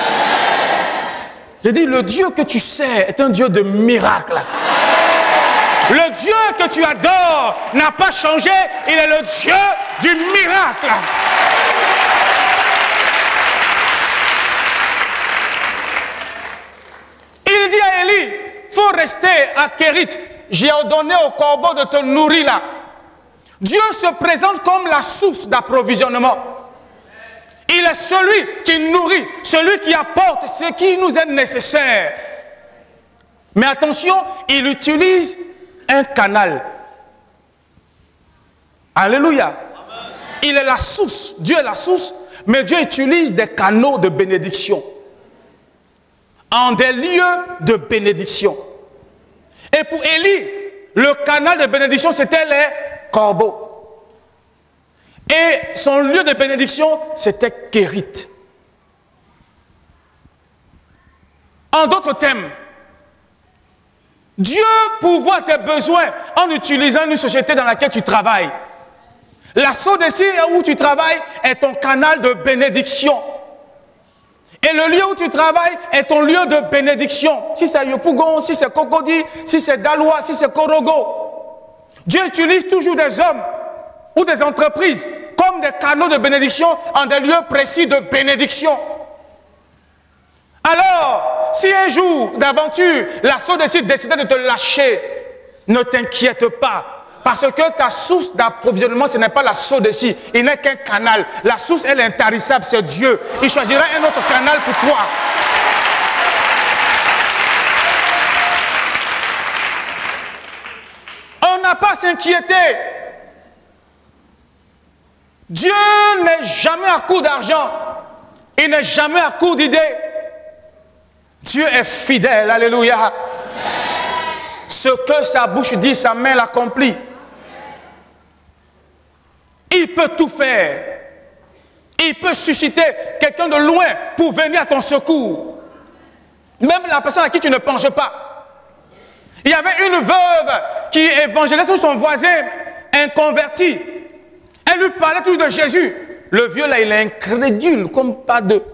J'ai dit, le Dieu que tu sais est un Dieu de miracle. Le Dieu que tu adores n'a pas changé, il est le Dieu du miracle. Il dit à Élie, il faut rester à Kérit. J'ai ordonné au corbeau de te nourrir là. Dieu se présente comme la source d'approvisionnement. Il est celui qui nourrit, celui qui apporte ce qui nous est nécessaire. Mais attention, il utilise un canal. Alléluia. Amen. Il est la source. Dieu est la source, mais Dieu utilise des canaux de bénédiction. En des lieux de bénédiction. Et pour Élie, le canal de bénédiction, c'était les corbeaux. Et son lieu de bénédiction, c'était Kérit. En d'autres termes, Dieu pourvoit tes besoins en utilisant une société dans laquelle tu travailles. La SODECI où tu travailles est ton canal de bénédiction. Et le lieu où tu travailles est ton lieu de bénédiction. Si c'est Yopougon, si c'est Cocody, si c'est Daloa, si c'est Korogo. Dieu utilise toujours des hommes ou des entreprises comme des canaux de bénédiction en des lieux précis de bénédiction. Alors, si un jour d'aventure, la SODECI décidait de te lâcher, ne t'inquiète pas. Parce que ta source d'approvisionnement, ce n'est pas la SODECI, il n'est qu'un canal. La source, elle est intarissable, c'est Dieu. Il choisira un autre canal pour toi. On n'a pas à s'inquiéter. Dieu n'est jamais à court d'argent. Il n'est jamais à court d'idées. Dieu est fidèle, alléluia. Ce que sa bouche dit, sa main l'accomplit. Il peut tout faire. Il peut susciter quelqu'un de loin pour venir à ton secours. Même la personne à qui tu ne penses pas. Il y avait une veuve qui évangélisait son voisin inconverti. Elle lui parlait toujours de Jésus. Le vieux là, il est incrédule comme pas deux.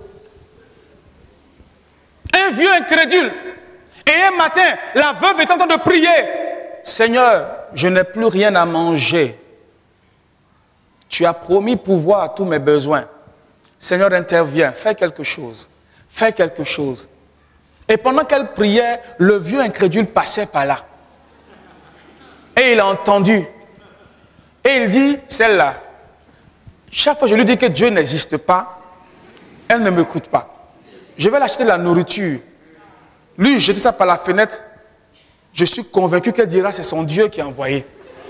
Un vieux incrédule. Et un matin, la veuve est en train de prier. Seigneur, je n'ai plus rien à manger. Tu as promis pourvoir à tous mes besoins. Seigneur, interviens, fais quelque chose. Fais quelque chose. Et pendant qu'elle priait, le vieux incrédule passait par là. Et il a entendu. Et il dit, celle-là, chaque fois que je lui dis que Dieu n'existe pas, elle ne m'écoute pas. Je vais l'acheter de la nourriture. Lui, jeter ça par la fenêtre. Je suis convaincu qu'elle dira c'est son Dieu qui a envoyé.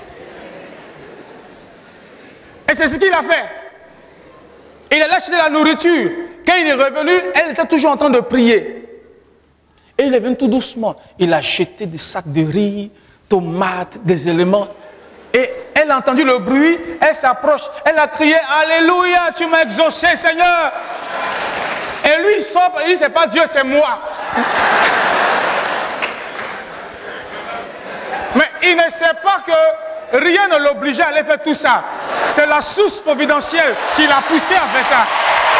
Et c'est ce qu'il a fait. Il a acheté de la nourriture. Quand il est revenu, elle était toujours en train de prier. Et il est venu tout doucement. Il a jeté des sacs de riz, tomates, des éléments. Et elle a entendu le bruit, elle s'approche, elle a crié « Alléluia, tu m'as exaucé, Seigneur !» Et lui, il sort, il dit « C'est pas Dieu, c'est moi !» Mais il ne sait pas que rien ne l'obligeait à aller faire tout ça. C'est la source providentielle qui l'a poussé à faire ça.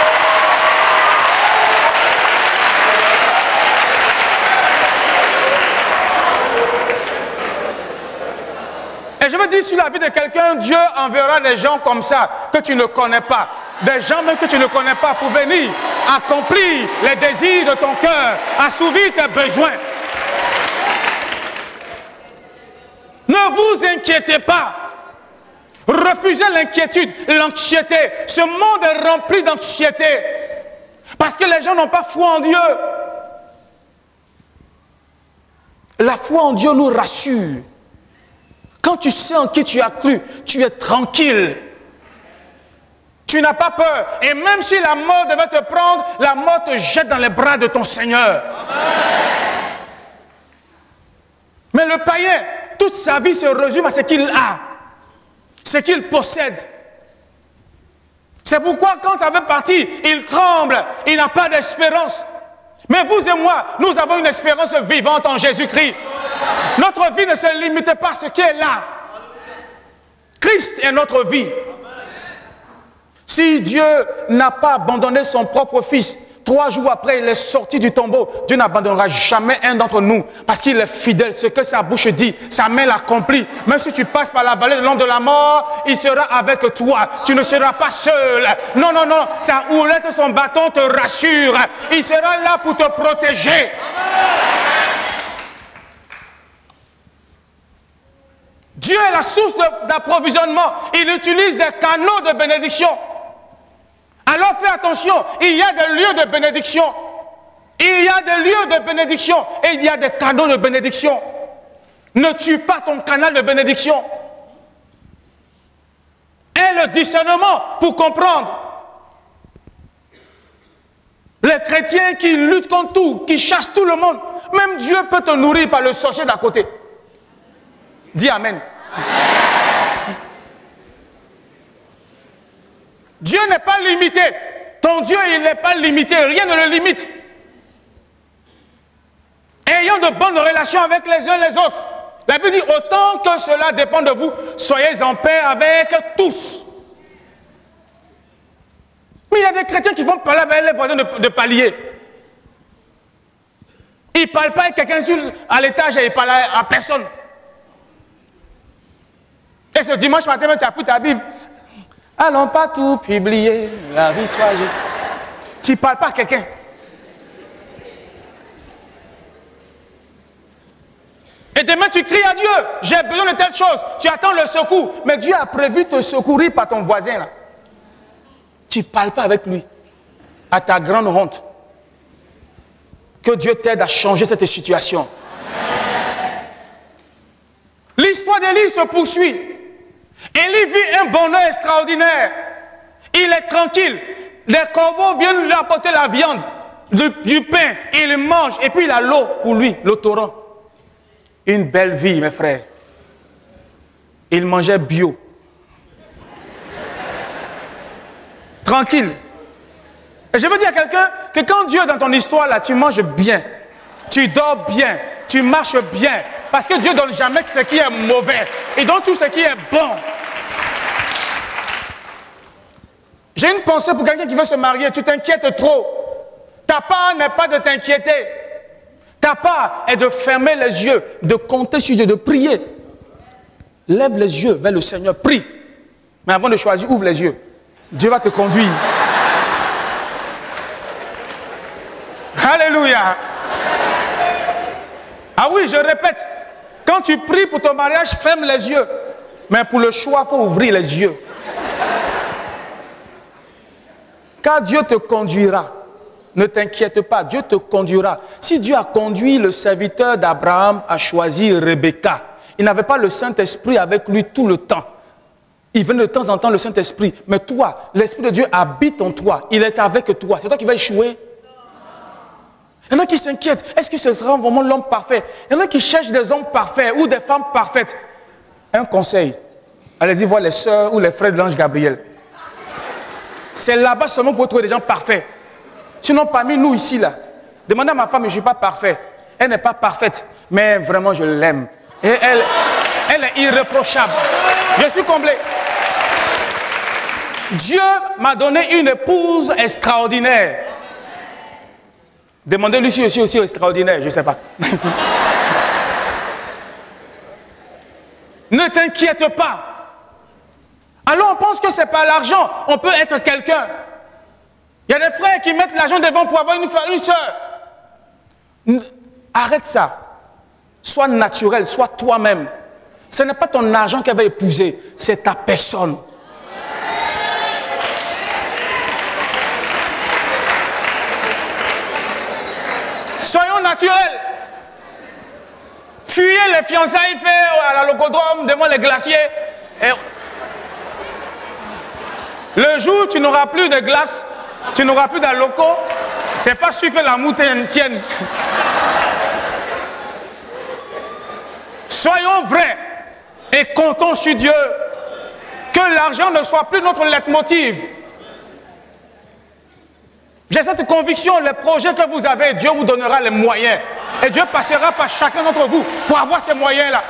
Et je veux dire, sur la vie de quelqu'un, Dieu enverra des gens comme ça, que tu ne connais pas. Des gens même que tu ne connais pas pour venir accomplir les désirs de ton cœur, assouvir tes besoins. Ne vous inquiétez pas. Refusez l'inquiétude, l'anxiété. Ce monde est rempli d'anxiété. Parce que les gens n'ont pas foi en Dieu. La foi en Dieu nous rassure. Quand tu sais en qui tu as cru, tu es tranquille. Tu n'as pas peur. Et même si la mort devait te prendre, la mort te jette dans les bras de ton Seigneur. Amen. Mais le païen, toute sa vie se résume à ce qu'il a, ce qu'il possède. C'est pourquoi quand ça veut partir, il tremble, il n'a pas d'espérance. Mais vous et moi, nous avons une espérance vivante en Jésus-Christ. Notre vie ne se limite pas à ce qui est là. Christ est notre vie. Si Dieu n'a pas abandonné son propre fils, 3 jours après il est sorti du tombeau, Dieu n'abandonnera jamais un d'entre nous parce qu'il est fidèle. Ce que sa bouche dit, sa main l'accomplit. Même si tu passes par la vallée de l'ombre de la mort, il sera avec toi. Tu ne seras pas seul. Non, non, non. Sa houlette, son bâton te rassure. Il sera là pour te protéger. Dieu est la source d'approvisionnement. Il utilise des canaux de bénédiction. Alors fais attention, il y a des lieux de bénédiction. Il y a des lieux de bénédiction et il y a des canaux de bénédiction. Ne tue pas ton canal de bénédiction. Aie le discernement pour comprendre. Les chrétiens qui luttent contre tout, qui chassent tout le monde, même Dieu peut te nourrir par le sorcier d'à côté. Dis Amen. Amen. Dieu n'est pas limité. Ton Dieu, il n'est pas limité. Rien ne le limite. Ayons de bonnes relations avec les uns les autres. La Bible dit, autant que cela dépend de vous, soyez en paix avec tous. Mais il y a des chrétiens qui vont parler avec les voisins de palier. Ils ne parlent pas avec quelqu'un à l'étage et ils ne parlent à personne. Et ce dimanche matin, tu as pris ta Bible. Allons pas tout publier, la victoire. Tu ne parles pas à quelqu'un. Et demain, tu cries à Dieu, j'ai besoin de telle chose. Tu attends le secours. Mais Dieu a prévu te secourir par ton voisin là. Tu ne parles pas avec lui. À ta grande honte. Que Dieu t'aide à changer cette situation. L'histoire d'Élie se poursuit. Élie vit un bonheur extraordinaire. Il est tranquille. Les corbeaux viennent lui apporter la viande, du pain. Il mange. Et puis il a l'eau pour lui, le torrent. Une belle vie, mes frères. Il mangeait bio. Tranquille. Et je veux dire à quelqu'un que quand Dieu est dans ton histoire, là, tu manges bien. Tu dors bien. Tu marches bien. Parce que Dieu ne donne jamais ce qui est mauvais. Il donne tout ce qui est bon. J'ai une pensée pour quelqu'un qui veut se marier. Tu t'inquiètes trop. Ta part n'est pas de t'inquiéter. Ta part est de fermer les yeux, de compter sur Dieu, de prier. Lève les yeux vers le Seigneur, prie. Mais avant de choisir, ouvre les yeux. Dieu va te conduire. Alléluia. Ah oui, je répète. Quand tu pries pour ton mariage, ferme les yeux. Mais pour le choix, il faut ouvrir les yeux. Car Dieu te conduira. Ne t'inquiète pas, Dieu te conduira. Si Dieu a conduit le serviteur d'Abraham à choisir Rebecca, il n'avait pas le Saint-Esprit avec lui tout le temps. Il venait de temps en temps le Saint-Esprit. Mais toi, l'Esprit de Dieu habite en toi. Il est avec toi. C'est toi qui vas échouer. Il y en a qui s'inquiètent. Est-ce que ce sera vraiment l'homme parfait? Il y en a qui cherchent des hommes parfaits ou des femmes parfaites. Un conseil. Allez-y voir les sœurs ou les frères de l'ange Gabriel. C'est là-bas seulement pour trouver des gens parfaits. Sinon, parmi nous ici, là, demandez à ma femme, je ne suis pas parfait. Elle n'est pas parfaite, mais vraiment, je l'aime. Et elle est irréprochable. Je suis comblé. Dieu m'a donné une épouse extraordinaire. Demandez-lui si je suis aussi extraordinaire, je ne sais pas. Ne t'inquiète pas. Alors on pense que c'est par l'argent, on peut être quelqu'un. Il y a des frères qui mettent l'argent devant pour avoir une sœur. Arrête ça. Sois naturel, sois toi-même. Ce n'est pas ton argent qu'elle va épouser, c'est ta personne. Soyons naturels. Fuyez les fiançailles faites à la locodrome devant les glaciers. Et le jour où tu n'auras plus de glace, tu n'auras plus d'aloco, c'est pas sûr que l'amour tienne. Soyons vrais et comptons sur Dieu. Que l'argent ne soit plus notre leitmotiv. J'ai cette conviction, les projets que vous avez, Dieu vous donnera les moyens. Et Dieu passera par chacun d'entre vous pour avoir ces moyens-là.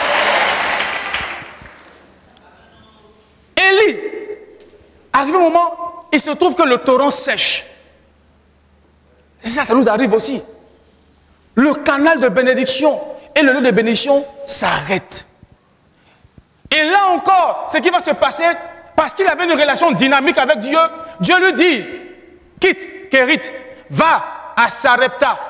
Élie, arrivé au moment, il se trouve que le torrent sèche. Ça nous arrive aussi. Le canal de bénédiction et le lieu de bénédiction s'arrête. Et là encore, ce qui va se passer, parce qu'il avait une relation dynamique avec Dieu, Dieu lui dit, quitte Kérit, va à Sarepta.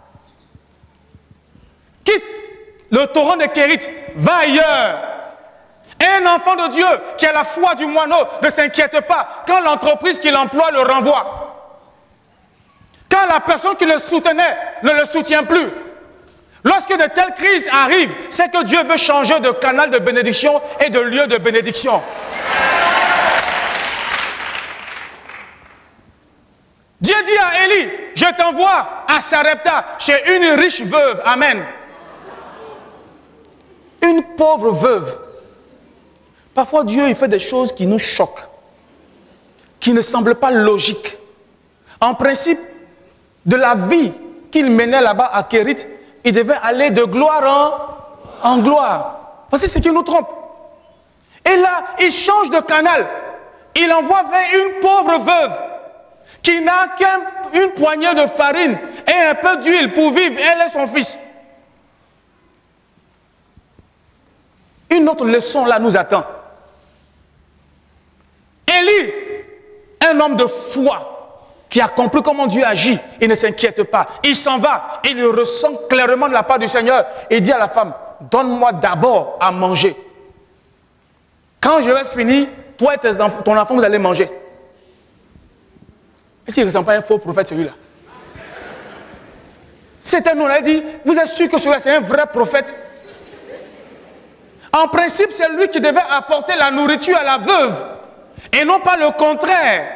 Quitte le torrent de Kérit, va ailleurs. Un enfant de Dieu qui a la foi du moineau ne s'inquiète pas quand l'entreprise qu'il emploie le renvoie. Quand la personne qui le soutenait ne le soutient plus. Lorsque de telles crises arrivent, c'est que Dieu veut changer de canal de bénédiction et de lieu de bénédiction. Dieu dit à Élie, je t'envoie à Sarepta chez une riche veuve. Amen. Une pauvre veuve. Parfois Dieu il fait des choses qui nous choquent. qui ne semble pas logique. En principe, de la vie qu'il menait là-bas à Kérit, il devait aller de gloire en gloire. Voici ce qui nous trompe. Et là, il change de canal. Il envoie vers une pauvre veuve qui n'a qu'une poignée de farine et un peu d'huile pour vivre. Elle et son fils. Une autre leçon là nous attend. Élie, un homme de foi, qui a compris comment Dieu agit, il ne s'inquiète pas. Il s'en va, il ressent clairement de la part du Seigneur. Il dit à la femme, donne-moi d'abord à manger. Quand je vais finir, toi et ton enfant, vous allez manger. Est-ce qu'il ne ressemble pas à un faux prophète celui-là? C'était nous, on a dit, vous êtes sûr que celui-là c'est un vrai prophète? En principe, c'est lui qui devait apporter la nourriture à la veuve, et non pas le contraire.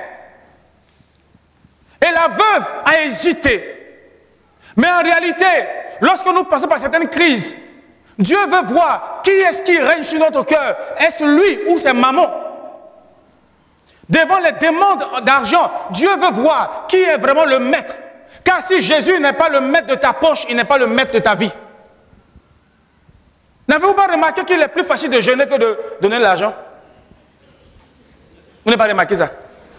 Et la veuve a hésité. Mais en réalité, lorsque nous passons par certaines crises, Dieu veut voir qui est-ce qui règne sur notre cœur. Est-ce lui ou c'est maman? Devant les demandes d'argent, Dieu veut voir qui est vraiment le maître. Car si Jésus n'est pas le maître de ta poche, il n'est pas le maître de ta vie. N'avez-vous pas remarqué qu'il est plus facile de jeûner que de donner de l'argent? Vous n'avez pas remarqué ça?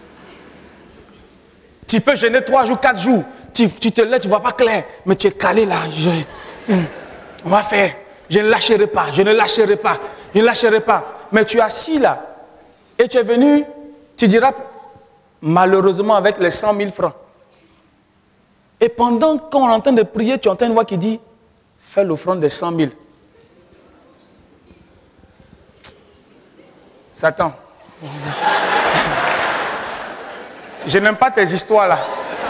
Tu peux jeûner 3 jours, 4 jours. Tu te lèves, tu ne vois pas clair. Mais tu es calé là. On va faire. Je ne lâcherai pas. Je ne lâcherai pas. Je ne lâcherai pas. Mais tu es assis là. Et tu es venu, tu diras, malheureusement avec les 100 000 francs. Et pendant qu'on est en train de prier, tu entends une voix qui dit, fais l'offrande des 100 000. Satan. Je n'aime pas tes histoires là.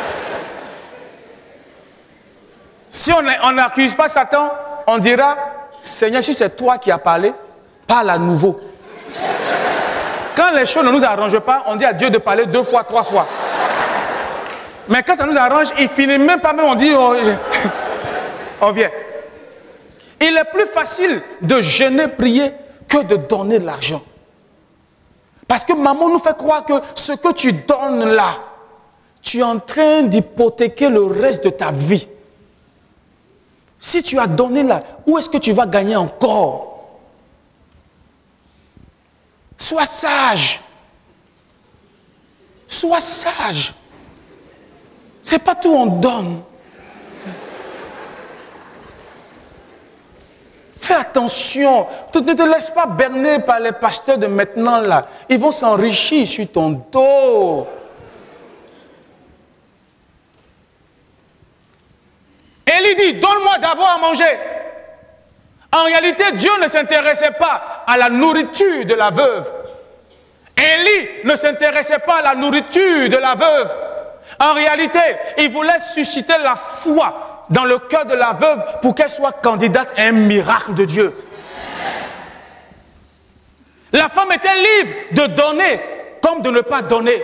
Si on n'accuse pas Satan, on dira, Seigneur, si c'est toi qui as parlé, parle à nouveau. Quand les choses ne nous arrangent pas, on dit à Dieu de parler 2 fois, 3 fois. Mais quand ça nous arrange, il finit même pas, même on dit, oh, on vient. Il est plus facile de jeûner, prier, que de donner de l'argent. Parce que maman nous fait croire que ce que tu donnes là, tu es en train d'hypothéquer le reste de ta vie. Si tu as donné là, où est-ce que tu vas gagner encore? Sois sage. Sois sage. C'est pas tout on donne. Fais attention. Ne te laisse pas berner par les pasteurs de maintenant là. Ils vont s'enrichir sur ton dos. Élie dit, donne-moi d'abord à manger. En réalité, Dieu ne s'intéressait pas à la nourriture de la veuve. Élie ne s'intéressait pas à la nourriture de la veuve. En réalité, il voulait susciter la foi dans le cœur de la veuve pour qu'elle soit candidate à un miracle de Dieu. La femme était libre de donner comme de ne pas donner.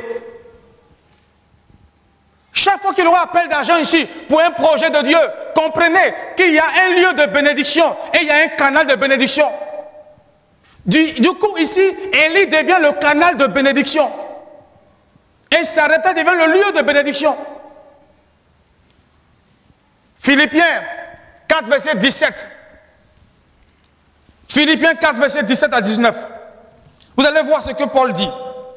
Chaque fois qu'il aura appel d'argent ici pour un projet de Dieu, comprenez qu'il y a un lieu de bénédiction et il y a un canal de bénédiction. Du coup, ici, Élie devient le canal de bénédiction. Et Sarepta devient le lieu de bénédiction. Philippiens 4, verset 17. Philippiens 4, verset 17 à 19. Vous allez voir ce que Paul dit.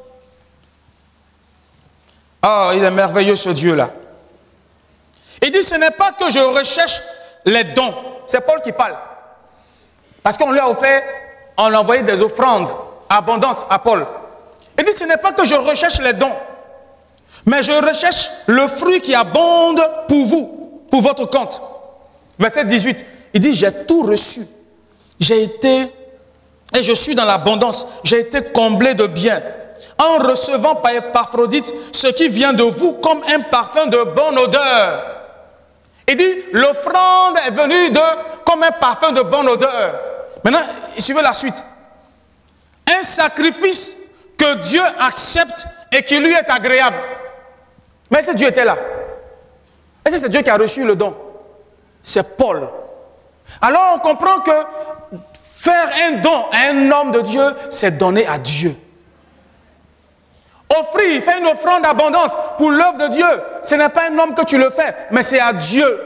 Oh, il est merveilleux ce Dieu-là. Il dit, ce n'est pas que je recherche les dons. C'est Paul qui parle. Parce qu'on lui a offert, on a envoyé des offrandes abondantes à Paul. Il dit, ce n'est pas que je recherche les dons, mais je recherche le fruit qui abonde pour vous, pour votre compte. Verset 18, il dit, j'ai tout reçu. J'ai été, et je suis dans l'abondance, j'ai été comblé de biens. En recevant par Épaphrodite ce qui vient de vous comme un parfum de bonne odeur. Il dit, l'offrande est venue comme un parfum de bonne odeur. Maintenant, suivez la suite. Un sacrifice que Dieu accepte et qui lui est agréable. Mais est-ce que Dieu était là? Est-ce que c'est Dieu qui a reçu le don? C'est Paul. Alors on comprend que faire un don à un homme de Dieu, c'est donner à Dieu. Offrir, faire une offrande abondante pour l'œuvre de Dieu. Ce n'est pas un homme que tu le fais, mais c'est à Dieu.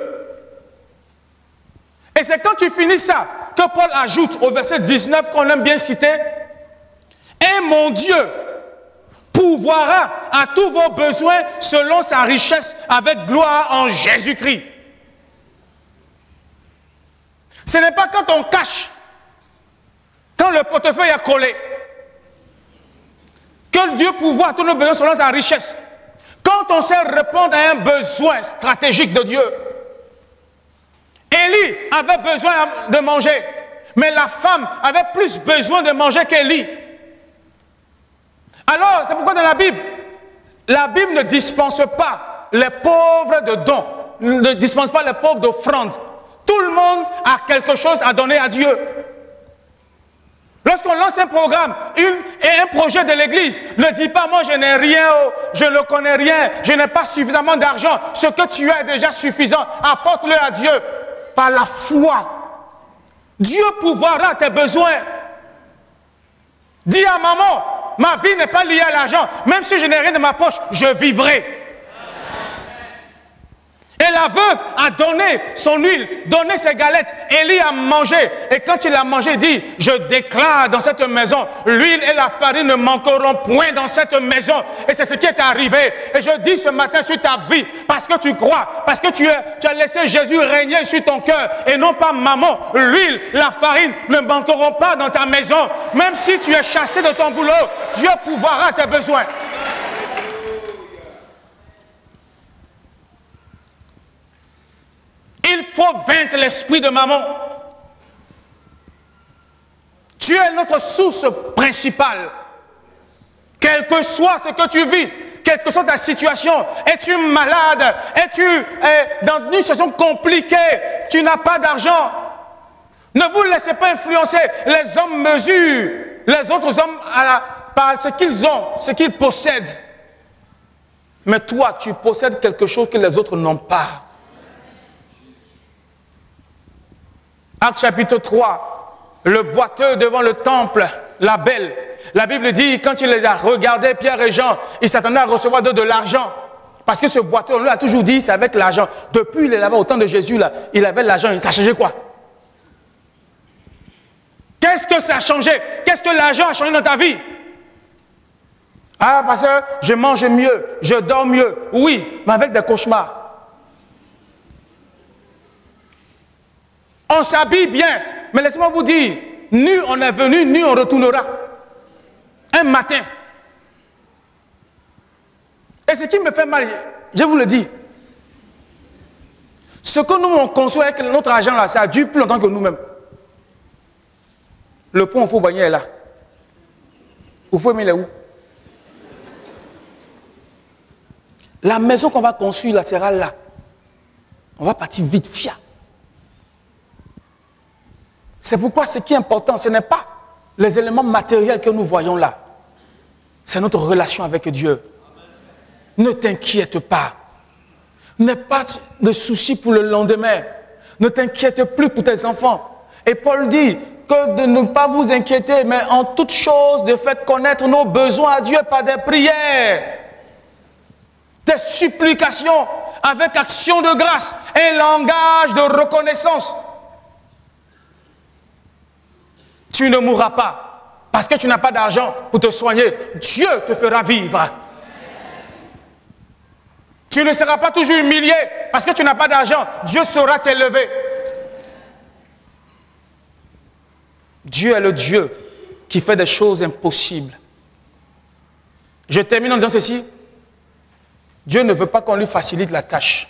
Et c'est quand tu finis ça que Paul ajoute au verset 19 qu'on aime bien citer. Et mon Dieu pourvoira à tous vos besoins selon sa richesse avec gloire en Jésus-Christ. Ce n'est pas quand on cache, quand le portefeuille est collé, que Dieu pourvoit à tous nos besoins selon sa richesse. Quand on sait répondre à un besoin stratégique de Dieu. Élie avait besoin de manger, mais la femme avait plus besoin de manger qu'Élie. Alors, c'est pourquoi dans la Bible ne dispense pas les pauvres de dons, ne dispense pas les pauvres d'offrandes. Tout le monde a quelque chose à donner à Dieu. Lorsqu'on lance un programme et un projet de l'église, ne dis pas, moi je n'ai rien, je ne connais rien, je n'ai pas suffisamment d'argent. Ce que tu as est déjà suffisant. Apporte-le à Dieu par la foi. Dieu pourvoira tes besoins. Dis à maman, ma vie n'est pas liée à l'argent. Même si je n'ai rien de ma poche, je vivrai. Et la veuve a donné son huile, donné ses galettes. Élie a mangé. Et quand il a mangé, il dit, je déclare dans cette maison, l'huile et la farine ne manqueront point dans cette maison. Et c'est ce qui est arrivé. Et je dis ce matin sur ta vie, parce que tu crois, parce que tu as laissé Jésus régner sur ton cœur, et non pas maman, l'huile, la farine ne manqueront pas dans ta maison. Même si tu es chassé de ton boulot, Dieu pourvoira tes besoins. Il faut vaincre l'esprit de maman. Tu es notre source principale. Quel que soit ce que tu vis, quelle que soit ta situation, es-tu malade, es-tu dans une situation compliquée, tu n'as pas d'argent. Ne vous laissez pas influencer. Les hommes mesurent les autres hommes par ce qu'ils ont, ce qu'ils possèdent. Mais toi, tu possèdes quelque chose que les autres n'ont pas. Acte chapitre 3, le boiteux devant le temple, la belle. La Bible dit, quand il les a regardés, Pierre et Jean, il s'attendait à recevoir d'eux de l'argent. Parce que ce boiteux, on lui a toujours dit, c'est avec l'argent. Depuis, il est là-bas, au temps de Jésus, là, il avait l'argent. Ça a changé quoi? Qu'est-ce que ça a changé? Qu'est-ce que l'argent a changé dans ta vie? Ah, parce que je mange mieux, je dors mieux. Oui, mais avec des cauchemars. On s'habille bien, mais laissez-moi vous dire, nu on est venu, nu on retournera. Un matin. Et ce qui me fait mal, je vous le dis, ce que nous on conçoit avec notre argent là, ça dure plus longtemps que nous-mêmes. Le pont où il faut baigner est là. Où il faut aimer où? La maison qu'on va construire là sera là. On va partir vite, fiat. C'est pourquoi ce qui est important, ce n'est pas les éléments matériels que nous voyons là. C'est notre relation avec Dieu. Ne t'inquiète pas. N'aie pas de soucis pour le lendemain. Ne t'inquiète plus pour tes enfants. Et Paul dit que de ne pas vous inquiéter, mais en toute chose de faire connaître nos besoins à Dieu par des prières, des supplications, avec action de grâce, un langage de reconnaissance. Tu ne mourras pas parce que tu n'as pas d'argent pour te soigner. Dieu te fera vivre. Tu ne seras pas toujours humilié parce que tu n'as pas d'argent. Dieu saura t'élever. Dieu est le Dieu qui fait des choses impossibles. Je termine en disant ceci. Dieu ne veut pas qu'on lui facilite la tâche.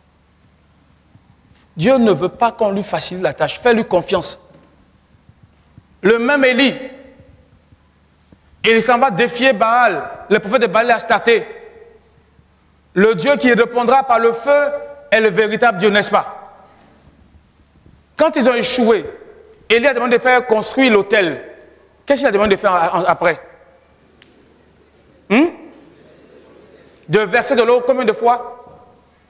Dieu ne veut pas qu'on lui facilite la tâche. Fais-lui confiance. Le même Élie, il s'en va défier Baal, le prophète de Baal Astarté. Le Dieu qui répondra par le feu est le véritable Dieu, n'est-ce pas? Quand ils ont échoué, Élie a demandé de faire construire l'autel. Qu'est-ce qu'il a demandé de faire après? De verser de l'eau combien de fois?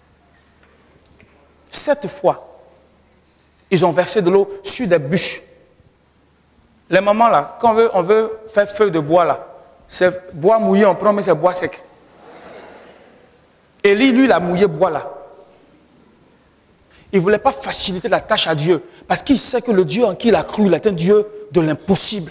7 fois. Ils ont versé de l'eau sur des bûches. Les mamans là, quand on veut faire feu de bois là, c'est bois mouillé, on prend, mais c'est bois sec. Élie, lui, il a mouillé bois là. Il ne voulait pas faciliter la tâche à Dieu, parce qu'il sait que le Dieu en qui il a cru, il est un Dieu de l'impossible.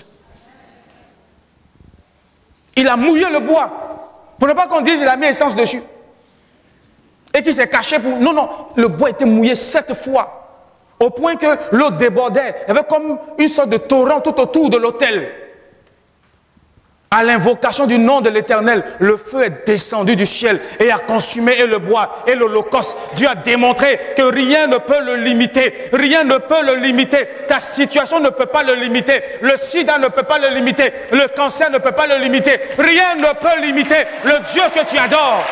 Il a mouillé le bois, pour ne pas qu'on dise qu'il a mis essence dessus. Et qu'il s'est caché pour... Non, non, le bois était mouillé 7 fois, au point que l'eau débordait. Il y avait comme une sorte de torrent tout autour de l'autel. À l'invocation du nom de l'Éternel, le feu est descendu du ciel et a consumé et le bois et l'holocauste. Dieu a démontré que rien ne peut le limiter. Rien ne peut le limiter. Ta situation ne peut pas le limiter. Le sida ne peut pas le limiter. Le cancer ne peut pas le limiter. Rien ne peut limiter le Dieu que tu adores.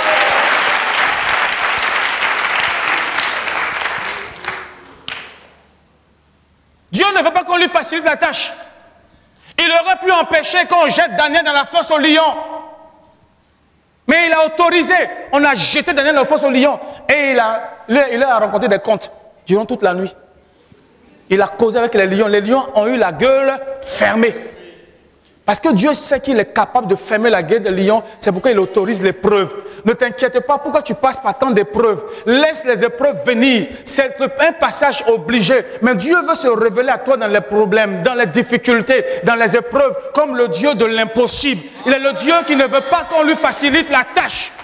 Dieu ne veut pas qu'on lui facilite la tâche. Il aurait pu empêcher qu'on jette Daniel dans la fosse au lion. Mais il a autorisé. On a jeté Daniel dans la fosse au lion. Et il a rencontré des contes durant toute la nuit. Il a causé avec les lions. Les lions ont eu la gueule fermée. Parce que Dieu sait qu'il est capable de fermer la gueule des lions. C'est pourquoi il autorise l'épreuve. Ne t'inquiète pas pourquoi tu passes par tant d'épreuves. Laisse les épreuves venir. C'est un passage obligé. Mais Dieu veut se révéler à toi dans les problèmes, dans les difficultés, dans les épreuves, comme le Dieu de l'impossible. Il est le Dieu qui ne veut pas qu'on lui facilite la tâche.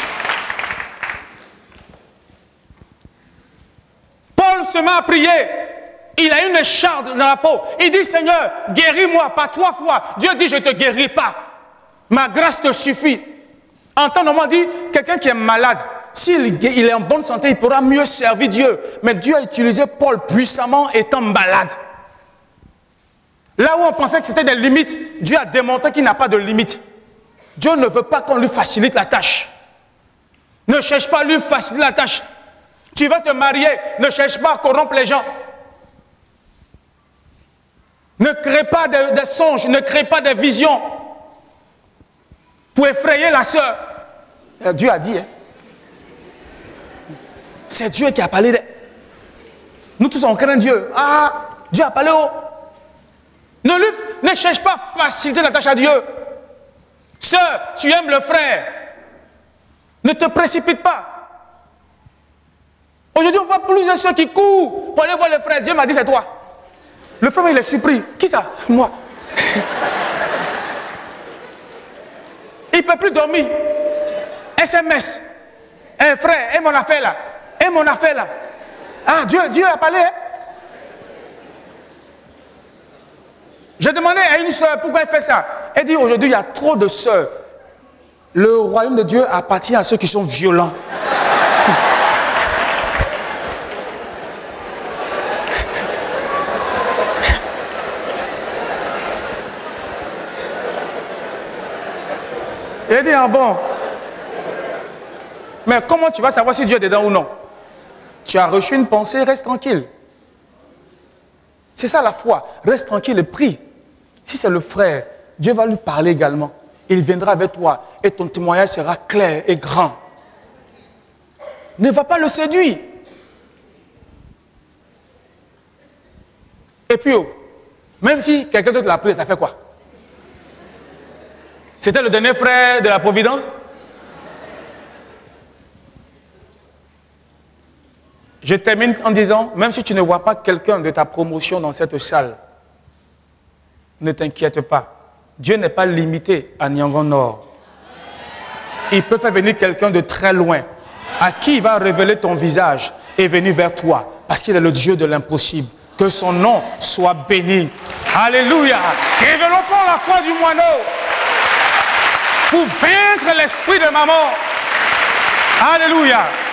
Paul se met à prier. Il a une écharde dans la peau. Il dit, Seigneur, guéris-moi, pas 3 fois. Dieu dit, je ne te guéris pas. Ma grâce te suffit. En temps normal, dit, quelqu'un qui est malade, s'il est en bonne santé, il pourra mieux servir Dieu. Mais Dieu a utilisé Paul puissamment étant malade. Là où on pensait que c'était des limites, Dieu a démontré qu'il n'a pas de limites. Dieu ne veut pas qu'on lui facilite la tâche. Ne cherche pas à lui faciliter la tâche. Tu vas te marier, ne cherche pas à corrompre les gens. Ne crée pas des songes, ne crée pas des visions pour effrayer la sœur. Dieu a dit, hein. C'est Dieu qui a parlé. Nous tous on craint Dieu. Ah, Dieu a parlé haut. Ne cherche pas à faciliter la tâche à Dieu. Sœur, tu aimes le frère. Ne te précipite pas. Aujourd'hui, on voit plusieurs sœurs qui courent pour aller voir le frère. Dieu m'a dit, c'est toi. Le frère, il est surpris. Qui ça? Moi. Il ne peut plus dormir. SMS. Un frère, et mon affaire là. Et mon affaire là. Ah, Dieu a parlé. Hein? J'ai demandé à une soeur pourquoi elle fait ça. Elle dit, aujourd'hui, il y a trop de sœurs. Le royaume de Dieu appartient à ceux qui sont violents. Il dit, ah bon, mais comment tu vas savoir si Dieu est dedans ou non? Tu as reçu une pensée, reste tranquille. C'est ça la foi, reste tranquille et prie. Si c'est le frère, Dieu va lui parler également. Il viendra avec toi et ton témoignage sera clair et grand. Ne va pas le séduire. Et puis, même si quelqu'un d'autre l'a pris, ça fait quoi? C'était le dernier frère de la Providence. Je termine en disant, même si tu ne vois pas quelqu'un de ta promotion dans cette salle, ne t'inquiète pas. Dieu n'est pas limité à Yangon Nord. Il peut faire venir quelqu'un de très loin, à qui il va révéler ton visage et venir vers toi, parce qu'il est le Dieu de l'impossible. Que son nom soit béni. Alléluia. Développons la foi du moineau pour vaincre l'esprit de maman. Alléluia.